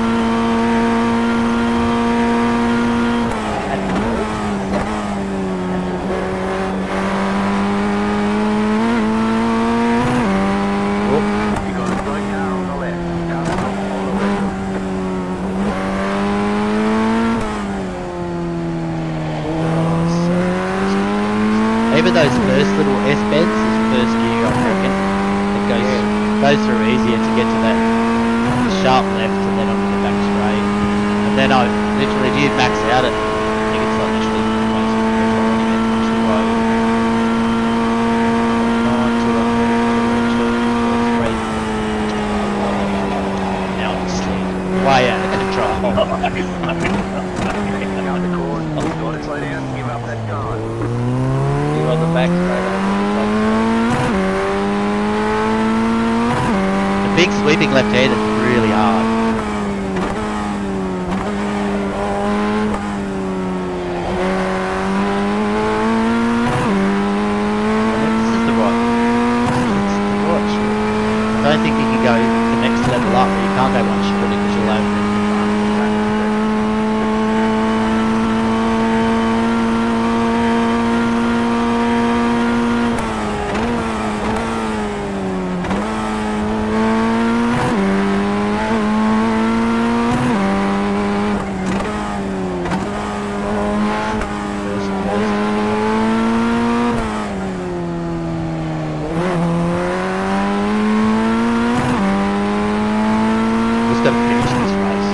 Even those first little S bends, this first gear, I reckon, it goes through easier to get to that sharp left and then onto the back straight. And then I literally did max out it. I think it's like literally almost running it 209, 203, 203. Now it's way out of control. On the back straight The big sweeping left hand is really hard. I think this is the right. It's the right short. I don't think you can go the next level up, but you can't go one shorter because you'll over it. Just got to finish this race.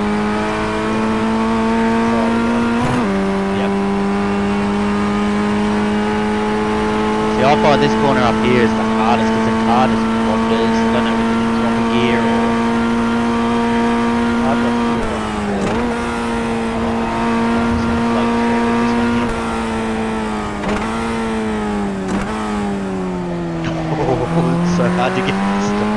Yep. See, I find this corner up here is the hardest because the car just wanders. I don't know whether it's drop a gear or... I've got the gear on Oh, it's so hard to get this stuff.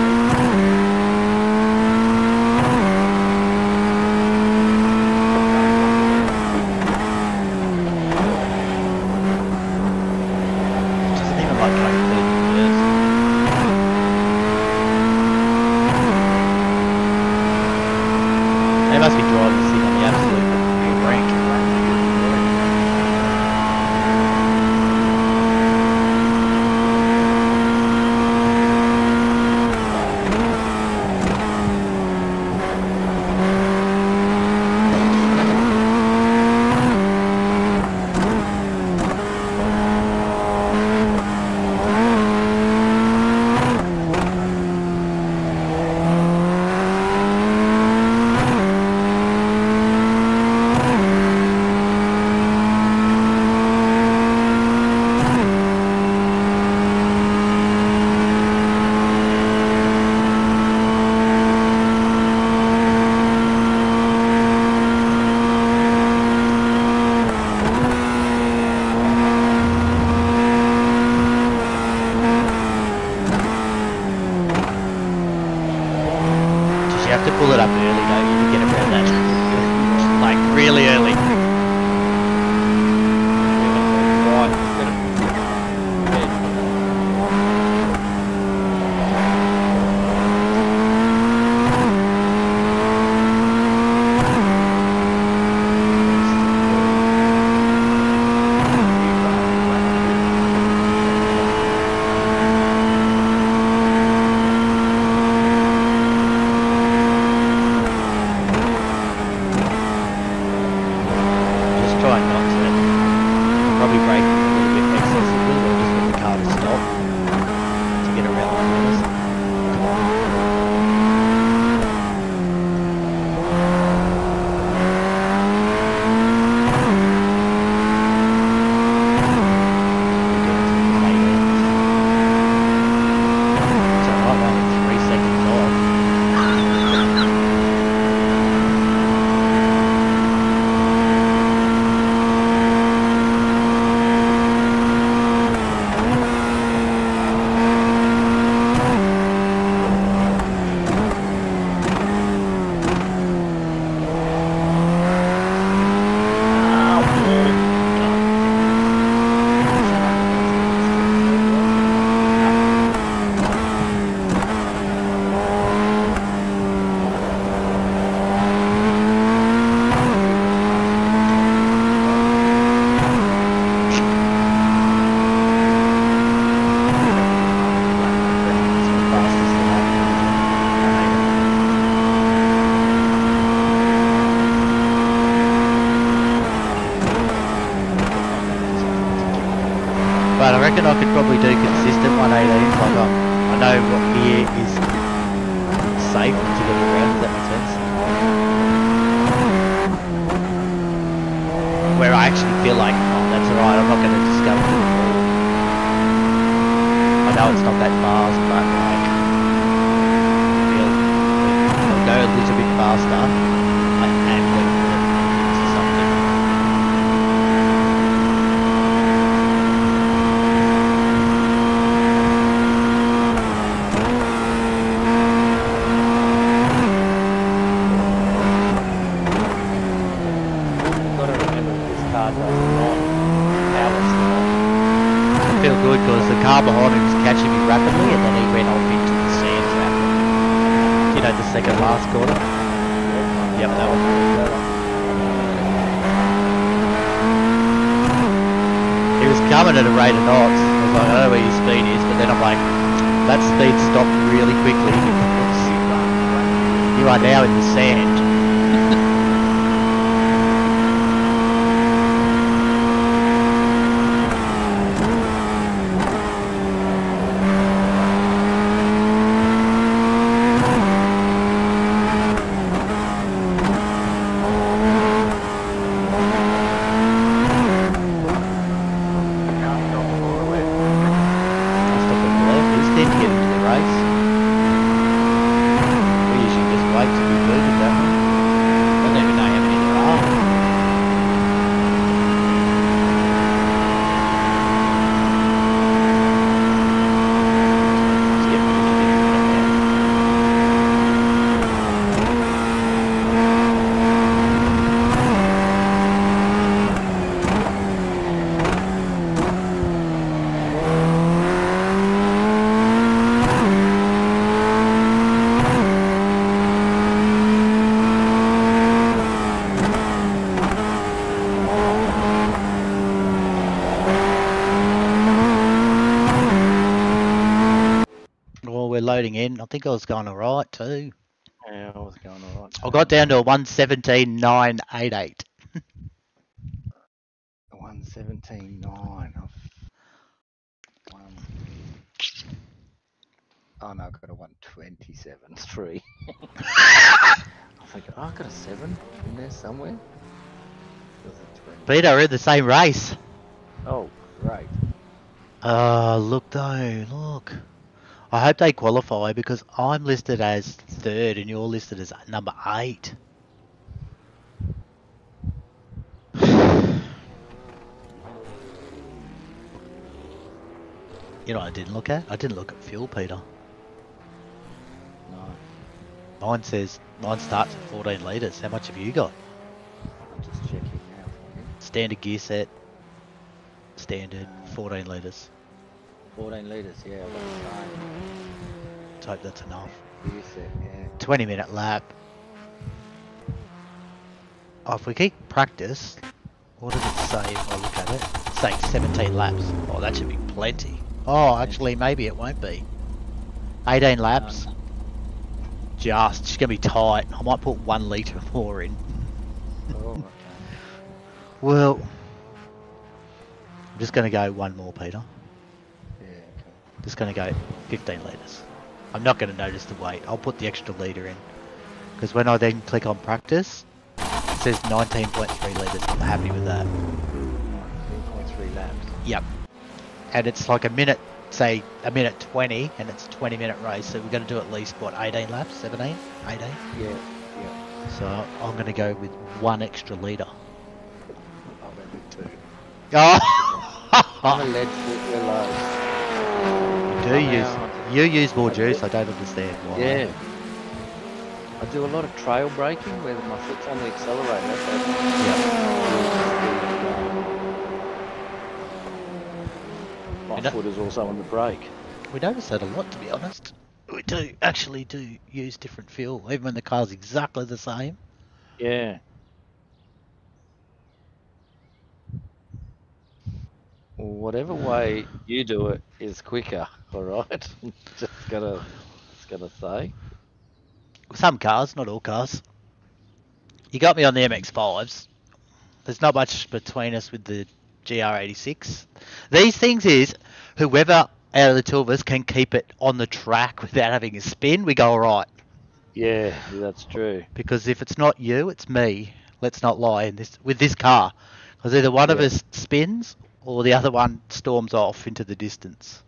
Doesn't even like going 30 first. They must be driving this thing on the absolute brink. You have to pull it up early, don't you, to get around that. Like, really early. But I reckon I could probably do consistent 118s. Like I know what gear is safe to get around. Does that make sense? Where I actually feel like, oh, that's alright. I'm not going to just go to the wall. I know it's not that fast, but like, I'll go a little bit faster and something. Feel good because the car behind me was catching me rapidly and then he went off into the sand trap. You know, the second last corner? Yep, that one. He was coming at a rate of knots. I was like, I don't know where your speed is, but then I'm like, that speed stopped really quickly because you are now in the sand. Loading in. I think I was going alright too. Yeah, I was going alright. I got down to a 117.988. 117.9. Oh no, I got a 127.3. I think I got a 7 in there somewhere. Peter, we're in the same race. Oh, great. Look though, look. I hope they qualify because I'm listed as 3rd and you're listed as number 8. You know what I didn't look at? I didn't look at fuel, Peter. No. Mine starts at 14 litres. How much have you got? I'm just checking now for you. Standard gear set. Standard 14 litres. 14 litres, yeah, I've got the same. Let's hope that's enough. Gear set, yeah. 20-minute lap. Oh, if we keep practice, what does it say if I look at it? It's saying 17 laps. Oh, that should be plenty. Oh, actually, maybe it won't be. 18 laps. Just, it's going to be tight. I might put 1 litre more in. Oh, okay. Well, I'm just going to go one more, Peter. Yeah, okay. Just going to go 15 litres. I'm not going to notice the weight. I'll put the extra litre in. Because when I then click on practice, it says 19.3 litres. I'm happy with that. 19.3 laps. Yep. And it's like a minute, say a minute 20, and it's a 20-minute race. So we're going to do at least, what, 18 laps? 17? 18? Yeah, yeah. So I'm going to go with 1 extra litre. I'll go with 2. Oh! I'm a lead foot You use more juice. I don't understand why. Yeah. I do a lot of trail braking where my foot's on the accelerator. My foot is also on the brake. We notice that a lot, to be honest. We do use different fuel, even when the car's exactly the same. Yeah. Whatever way you do it is quicker, all right? just gonna say. Some cars, not all cars. You got me on the MX-5s. There's not much between us with the GR86. These things is, whoever out of the two of us can keep it on the track without having a spin, we go all right. Yeah, that's true. Because if it's not you, it's me. Let's not lie with this car. Because either one of us spins or the other one storms off into the distance.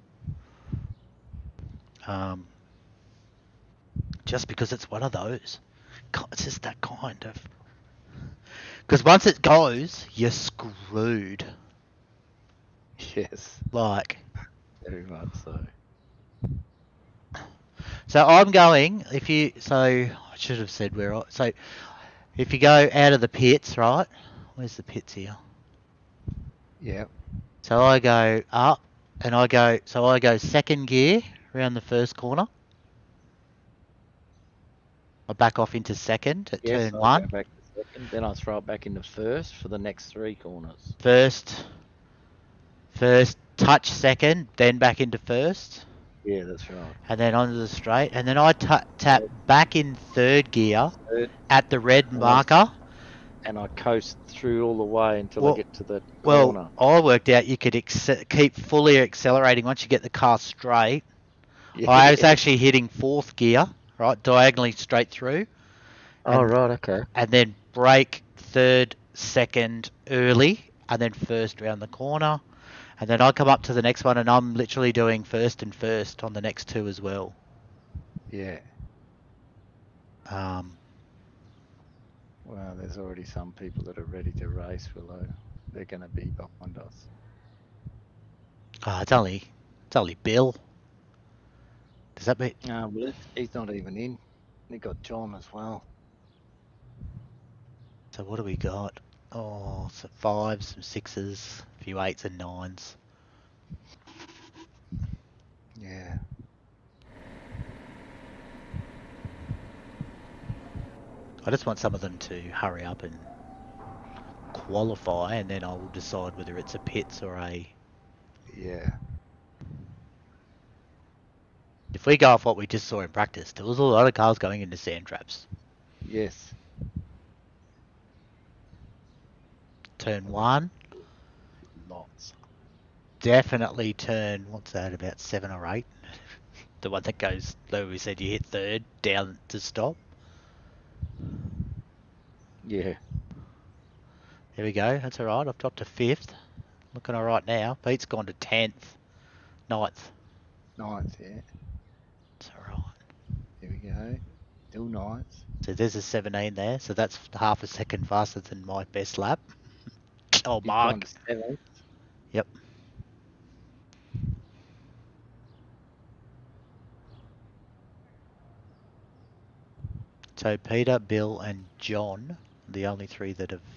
Just because it's one of those. It's just that kind of... Because once it goes, you're screwed. Yes. Like... Very much so. So I'm going, I should have said so if you go out of the pits, right? Where's the pits here? Yeah. So I go up and I go second gear around the first corner. I back off into second at turn 1. Go back to second, then I throw it back into first for the next 3 corners. First touch second, then back into first. Yeah, that's right. And then onto the straight. And then I tap back in third gear at the red marker. And I coast through all the way until I get to the corner. Well, I worked out you could keep fully accelerating once you get the car straight. Yeah. I was actually hitting 4th gear, right, diagonally straight through. Right, okay. And then brake 3rd, 2nd early, and then first around the corner. And then I come up to the next one, and I'm literally doing first and first on the next 2 as well. Yeah. Well, there's already some people that are ready to race, Willow. They're going to be behind us. Oh, it's only Bill. Does that mean? No, well, he's not even in. They got John as well. So what do we got? Oh, some 5s, some 6s, a few 8s and 9s. Yeah. I just want some of them to hurry up and qualify, and then I'll decide whether it's a pits or a... Yeah. If we go off what we just saw in practice, there was a lot of cars going into sand traps. Yes. Turn 1. Lots. Definitely turn, what's that, about 7 or 8? The one that goes, though we said you hit 3rd, down to stop. Yeah. There we go, that's alright, I've dropped to 5th. Looking alright now. Pete's gone to 10th. 9th. 9th, yeah. It's alright. There we go. Still 9th. So there's a 17 there, so that's half a second faster than my best lap. Oh, Mark. Yep. So Peter, Bill, and John, the only three that have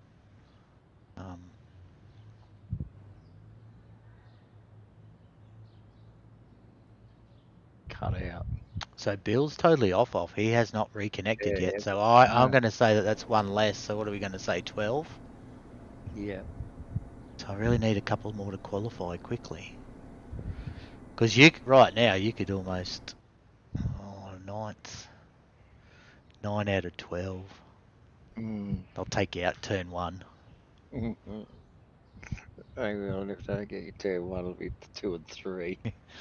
cut out. So Bill's totally off. He has not reconnected Yeah, yet. So no. I'm going to say that that's one less. So what are we going to say? 12? Yeah. So I really need a couple more to qualify quickly. Because right now you could almost ninth, 9 out of 12. They'll take you out turn 1. Hang on, if I get you turn 1, it'll be 2 and 3.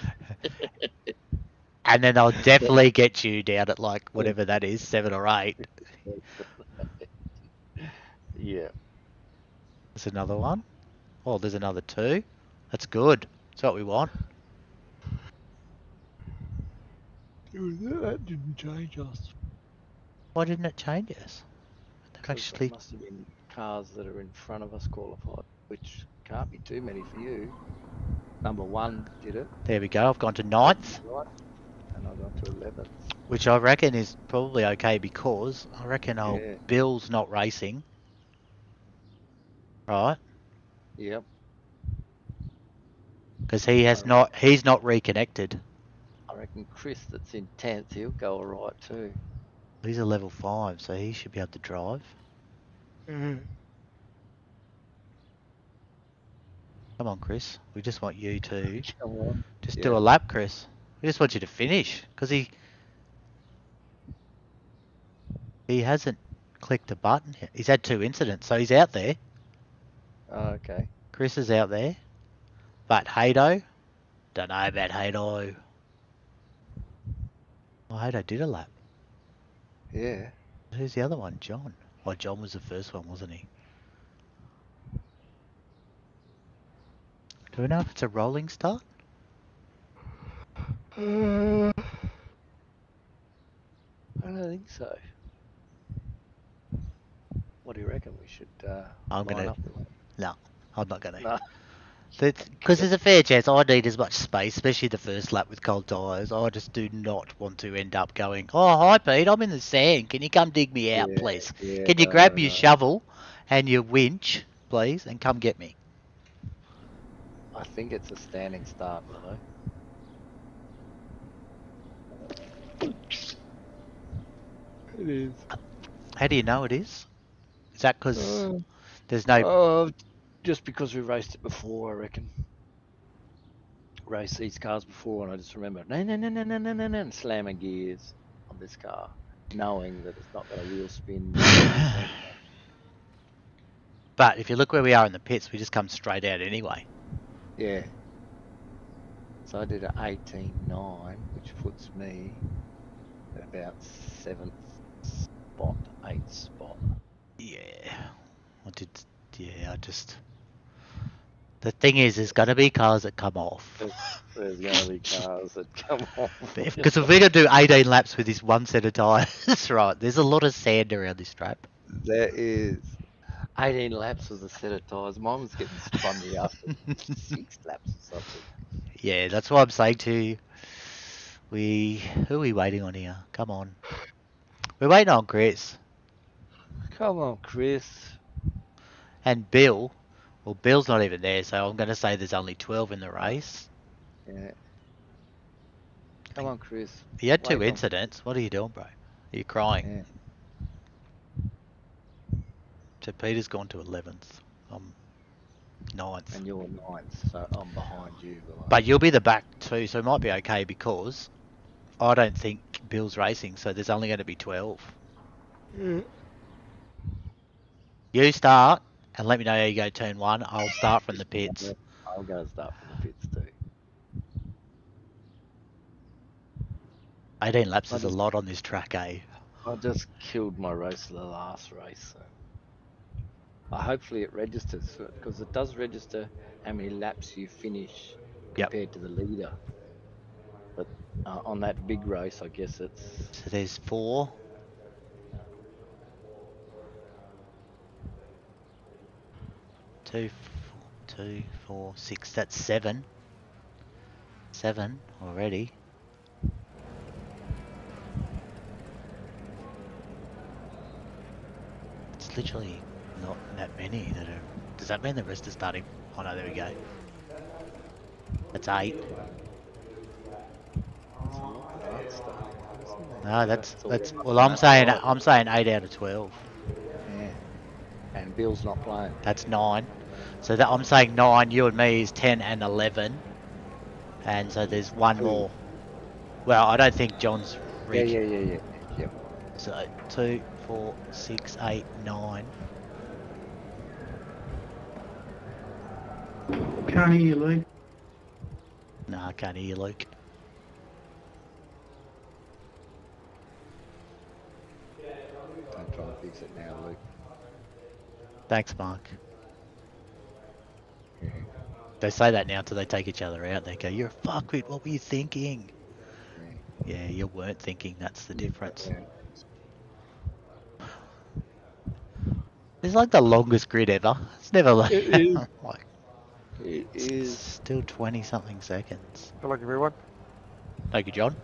And then they'll definitely get you down at like whatever that is, 7 or 8. Yeah. There's another one. Oh, there's another 2. That's good. That's what we want. That didn't change us. Why didn't it change us? Actually, it must have been cars that are in front of us qualified, which can't be too many for you. Number 1 did it. There we go. I've gone to 9th. And I've gone to 11th. Which I reckon is probably okay because I reckon Bill's not racing. Right? Yep. Because he's not reconnected. I reckon Chris that's in 10th, he'll go alright too. He's a level 5, so he should be able to drive. Come on, Chris. We just want you to do a lap, Chris. We just want you to finish because he hasn't clicked a button yet. He's had 2 incidents, so he's out there. Oh, okay. Chris is out there. But Haydo, don't know about Haydo. Well, Haydo did a lap. Yeah. Who's the other one? John. Oh, John was the first one, wasn't he? Do we know if it's a rolling start? I don't think so. What do you reckon we should I'm line gonna. up with? No, I'm not gonna. No. Because there's a fair chance I need as much space, especially the first lap with cold tyres. I just do not want to end up going, oh, hi, Pete, I'm in the sand. Can you come dig me out, please? Yeah, Can you grab me your shovel and your winch, please, and come get me? I think it's a standing start, though. It is. How do you know it is? Is that because there's no... just because we raced it before, I reckon. Raced these cars before, and I just remember, no, slamming gears on this car, knowing that it's not got a wheel spin. But if you look where we are in the pits, we just come straight out anyway. Yeah. So I did an 18.9, which puts me at about 7th spot, 8th spot. Yeah. I just... The thing is, there's going to be cars that come off. There's going to be cars that come off. Because if we're going to do 18 laps with this one set of tyres, right, there's a lot of sand around this track. There is. 18 laps with a set of tyres. Mine was getting spunny after 6 laps or something. Yeah, that's what I'm saying to you. Who are we waiting on here? Come on. We're waiting on Chris. Come on, Chris. And Bill. Well, Bill's not even there, so I'm going to say there's only 12 in the race. Yeah. Come on, Chris. He had 2 incidents. What are you doing, bro? Are you crying? Yeah. So Peter's gone to 11th. I'm 9th. And you're 9th, so I'm behind you. But you'll be the back too, so it might be okay because I don't think Bill's racing, so there's only going to be 12. You start and let me know how you go turn 1. I'll start from the pits. I'll go start from the pits too. 18 laps is a lot on this track, eh? I just killed my race the last race. So. Hopefully it registers, because it does register how many laps you finish compared to the leader. But on that big race, I guess it's... So there's 4. 2, 4, 6. That's 7. 7 already. It's literally not that many that are... Does that mean the rest are starting? Oh no, there we go. That's 8. No, that's well, I'm saying 8 out of 12. Yeah. And Bill's not playing. That's 9. So that I'm saying 9. You and me is 10 and 11. And so there's one 2. more. Well, I don't think John's Yeah. Rick. Yep. So 2, 4, 6, 8, 9. Can't hear you, Luke. No, I can't hear you, Luke. Don't try and fix it now, Luke. Thanks, Mark. Yeah. They say that now until they take each other out. They go, "You're a fuckwit. What were you thinking?" Yeah, you weren't thinking. That's the difference. Yeah. It's like the longest grid ever. It's never like, It is. like It it's is. still 20 something seconds. Good luck, everyone. Thank you, John.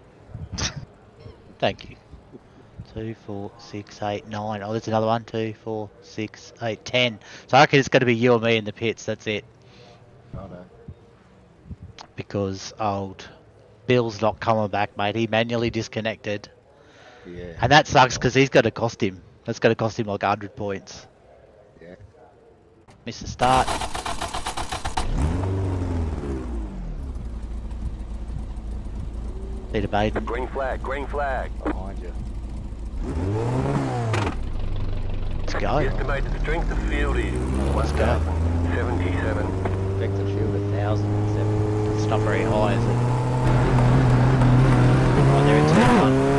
Thank you. 2, 4, 6, 8, 9. Oh, there's another one. 2, 4, 6, 8, 10. So I reckon it's going to be you and me in the pits. That's it. Oh no. Because old Bill's not coming back, mate. He manually disconnected. Yeah. And that sucks because he's going to cost him. That's going to cost him like 100 points. Yeah. Missed the start. Peter Baden. Green flag, green flag. Behind you. Let's go. Estimated strength of field is Let's go. 1,077. Vector field 1,007. It's not very high, is it? Oh, they're in turn 1.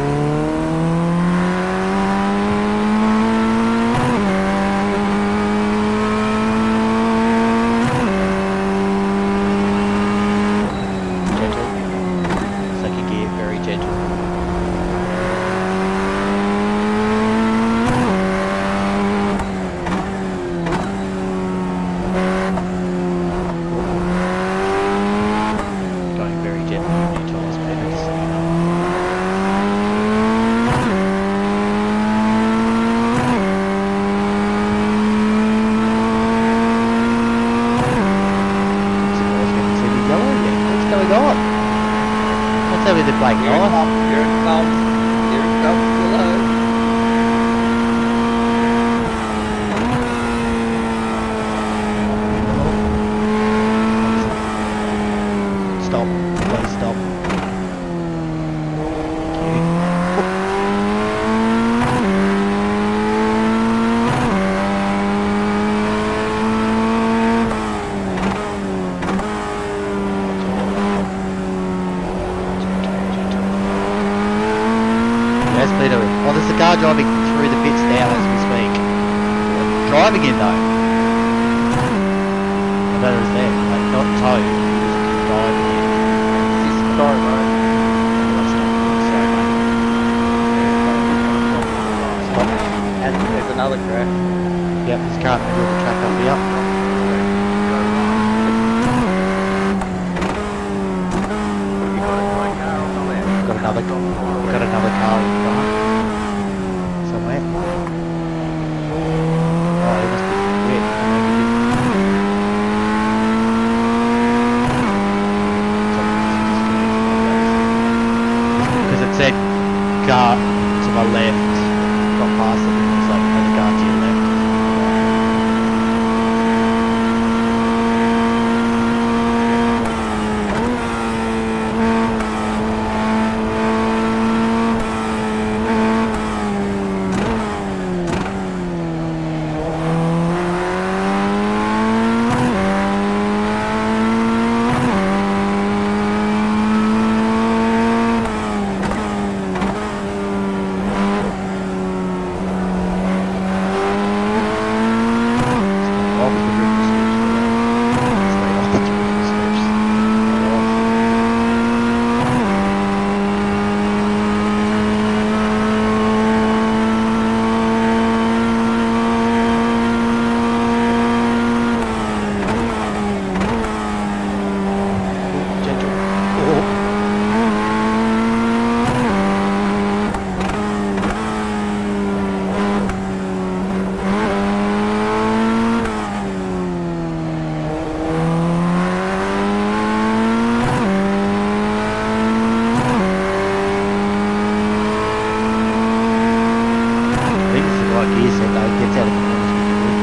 Like, Here it comes. Here it comes. Here it comes below. Stop. Please stop. Oh, there's a car driving through the pits now as we speak. Driving in though. I bet it was there. Like, not towed. Just driving in. Sorry, mate. That's not good. Sorry, mate. Stop. And there's another crash. Yep, there's a car in the middle of the track up here. Got another car in front. Somewhere. Oh, he must be wet. Maybe he didn't. Because it said car to my left. Got past it and it was like another car to your left. like he said, though, it gets out of the corners pretty good.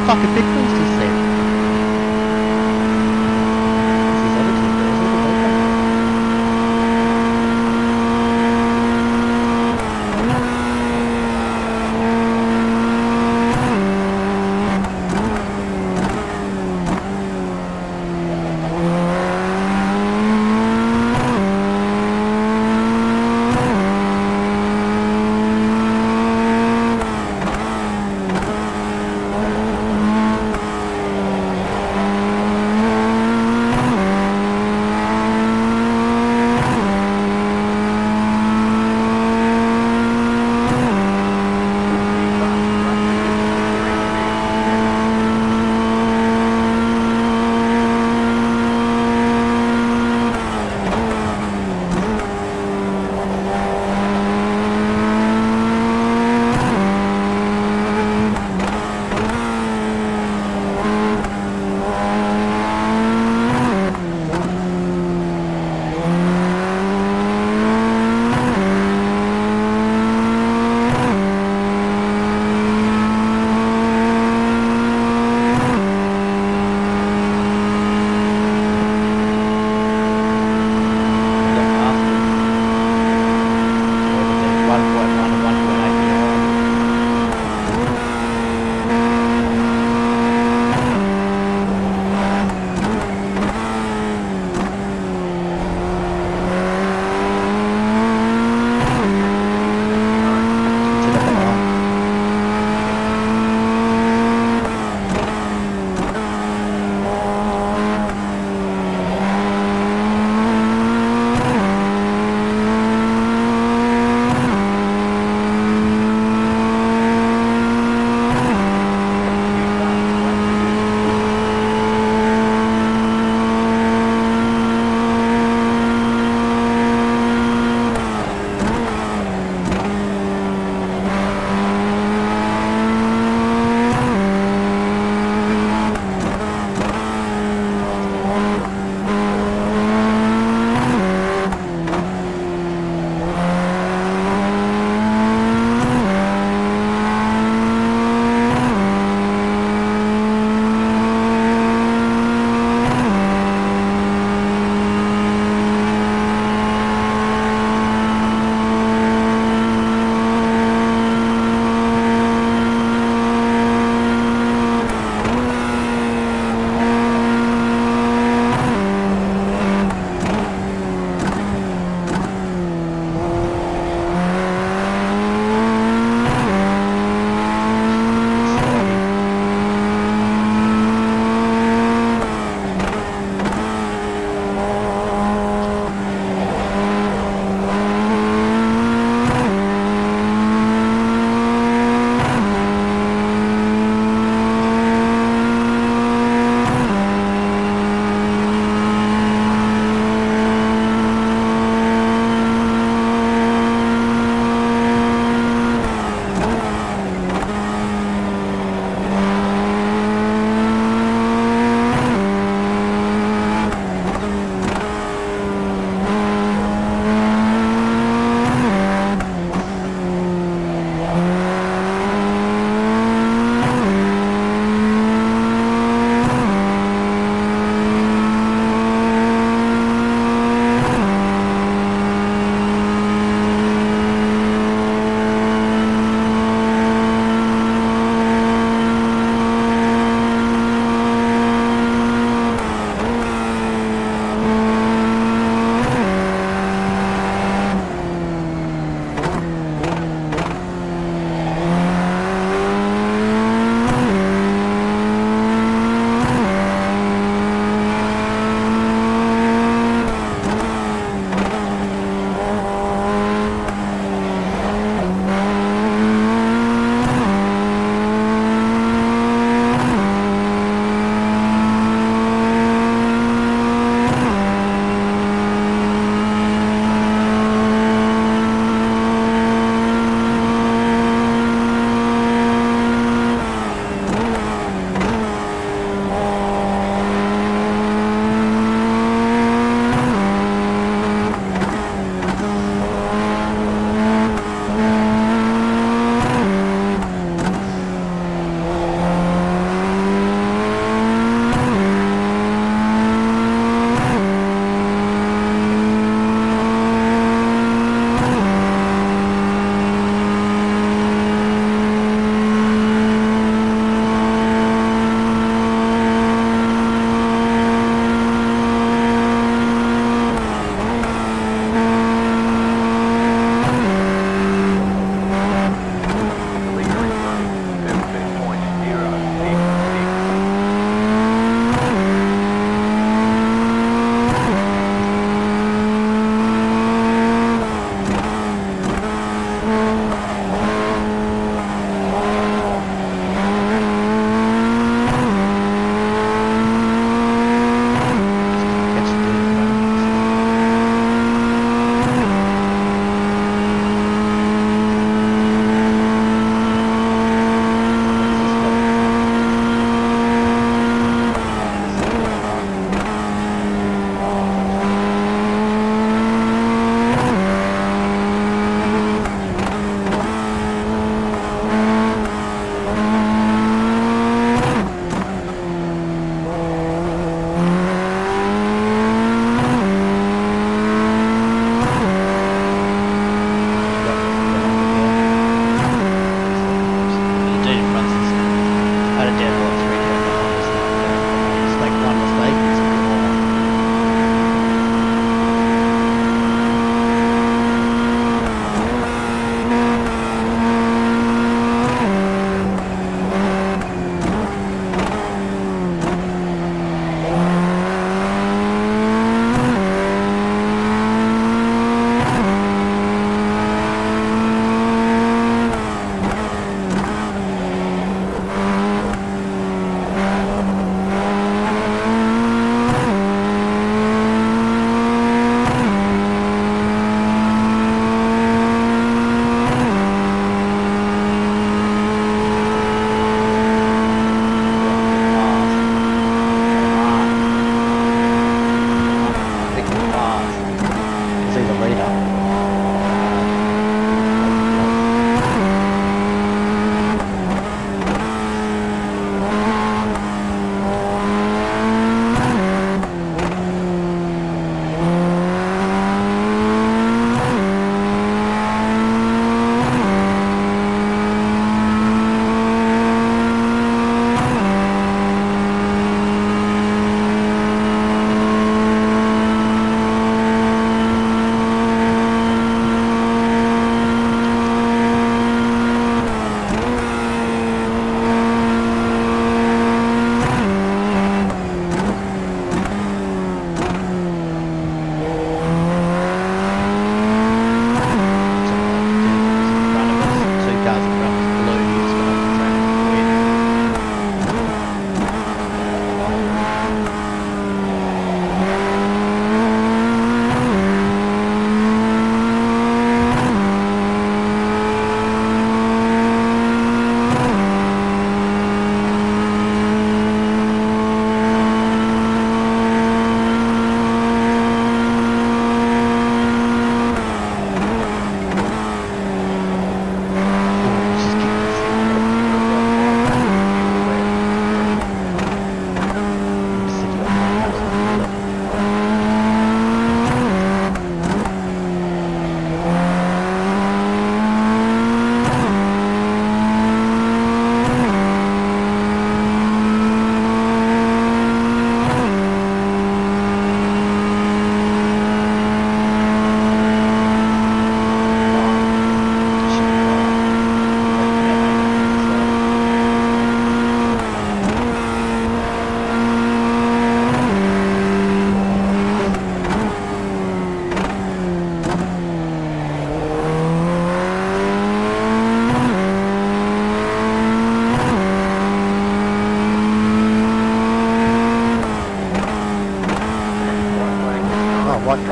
fucking big balls just then? What's these other two girls? Where did they come from?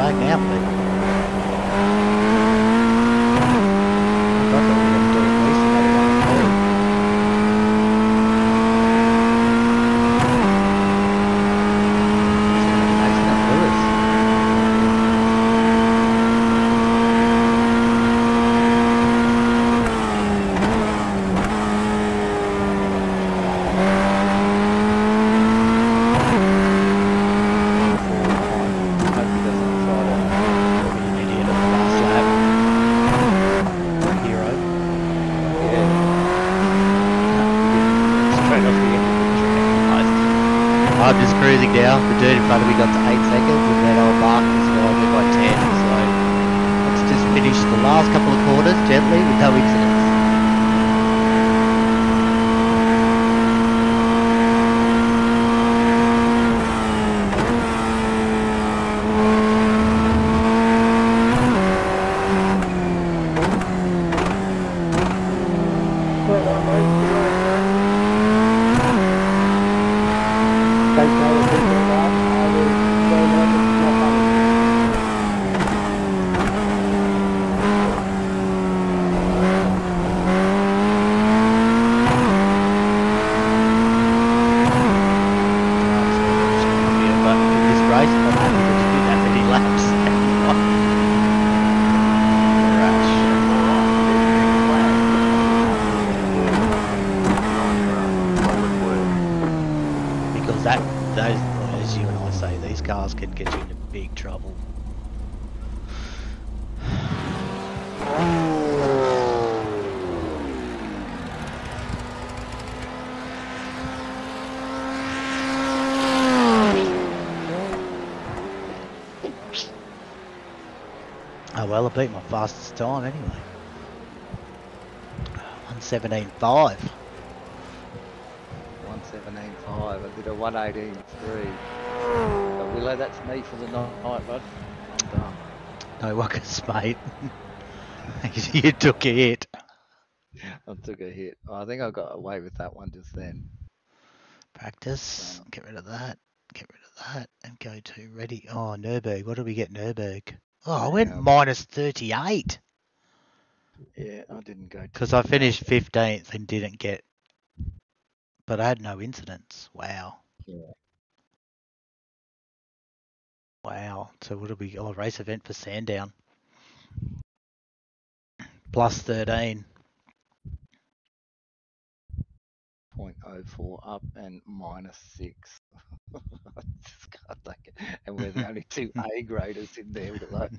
flag now, but I thought we were going to do at least another 1 or 2. I'm just cruising down. The dude in front of me got to 8 seconds, and then old Marcus behind me got 10. So let's just finish the last couple of corners gently with no incidents. As you and I say, these cars can get you into big trouble. Oh well, I beat my fastest time anyway. 1:17.5. 1:17.5. I did a 1:18.3. But Willow, that's me for the night, bud. I'm done. No worries, mate. You took a hit. I took a hit. I think I got away with that one just then. Practice. Get rid of that. Get rid of that. And go to ready. Oh, Nürburg. What did we get Nürburg? Oh, I went minus 38. Yeah, I didn't go. Because I finished 15th and didn't get. But I had no incidents. Wow. Yeah. Wow. So what did we? Oh, race event for Sandown. Plus 13. 0.04 up and minus 6. I just can't take it. And we're the only two A graders in there below.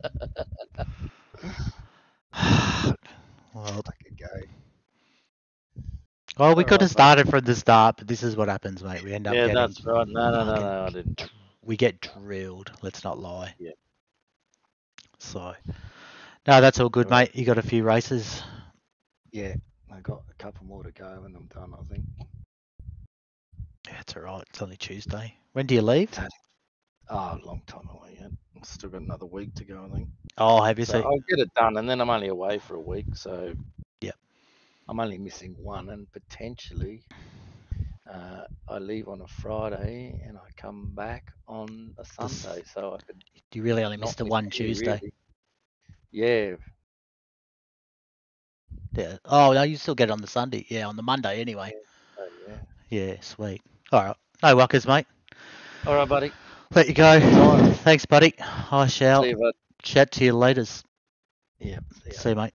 Well, Fucking go. Well, we could have started from the start, but this is what happens, mate. We end up getting. That's right. No, I didn't. We get drilled. Let's not lie. Yeah. So, no, that's all good, mate. You got a few races. Yeah, I got a couple more to go and I'm done, I think. Yeah, it's all right. It's only Tuesday. When do you leave? Oh, a long time away yet. I've still got another week to go, I think. Oh, have you So seen? I'll get it done, and then I'm only away for a week, so. Yep. I'm only missing one, and potentially I leave on a Friday and I come back on a Sunday, so I could. You really only missed the one Tuesday. Really. Yeah. Yeah. Oh, no, you still get it on the Sunday. Yeah, on the Monday anyway. Yeah. Yeah, sweet. All right. No workers, mate. All right, buddy. Let you go. Thanks, buddy. I shall See you, bud. chat to you later. Yeah. See you, mate.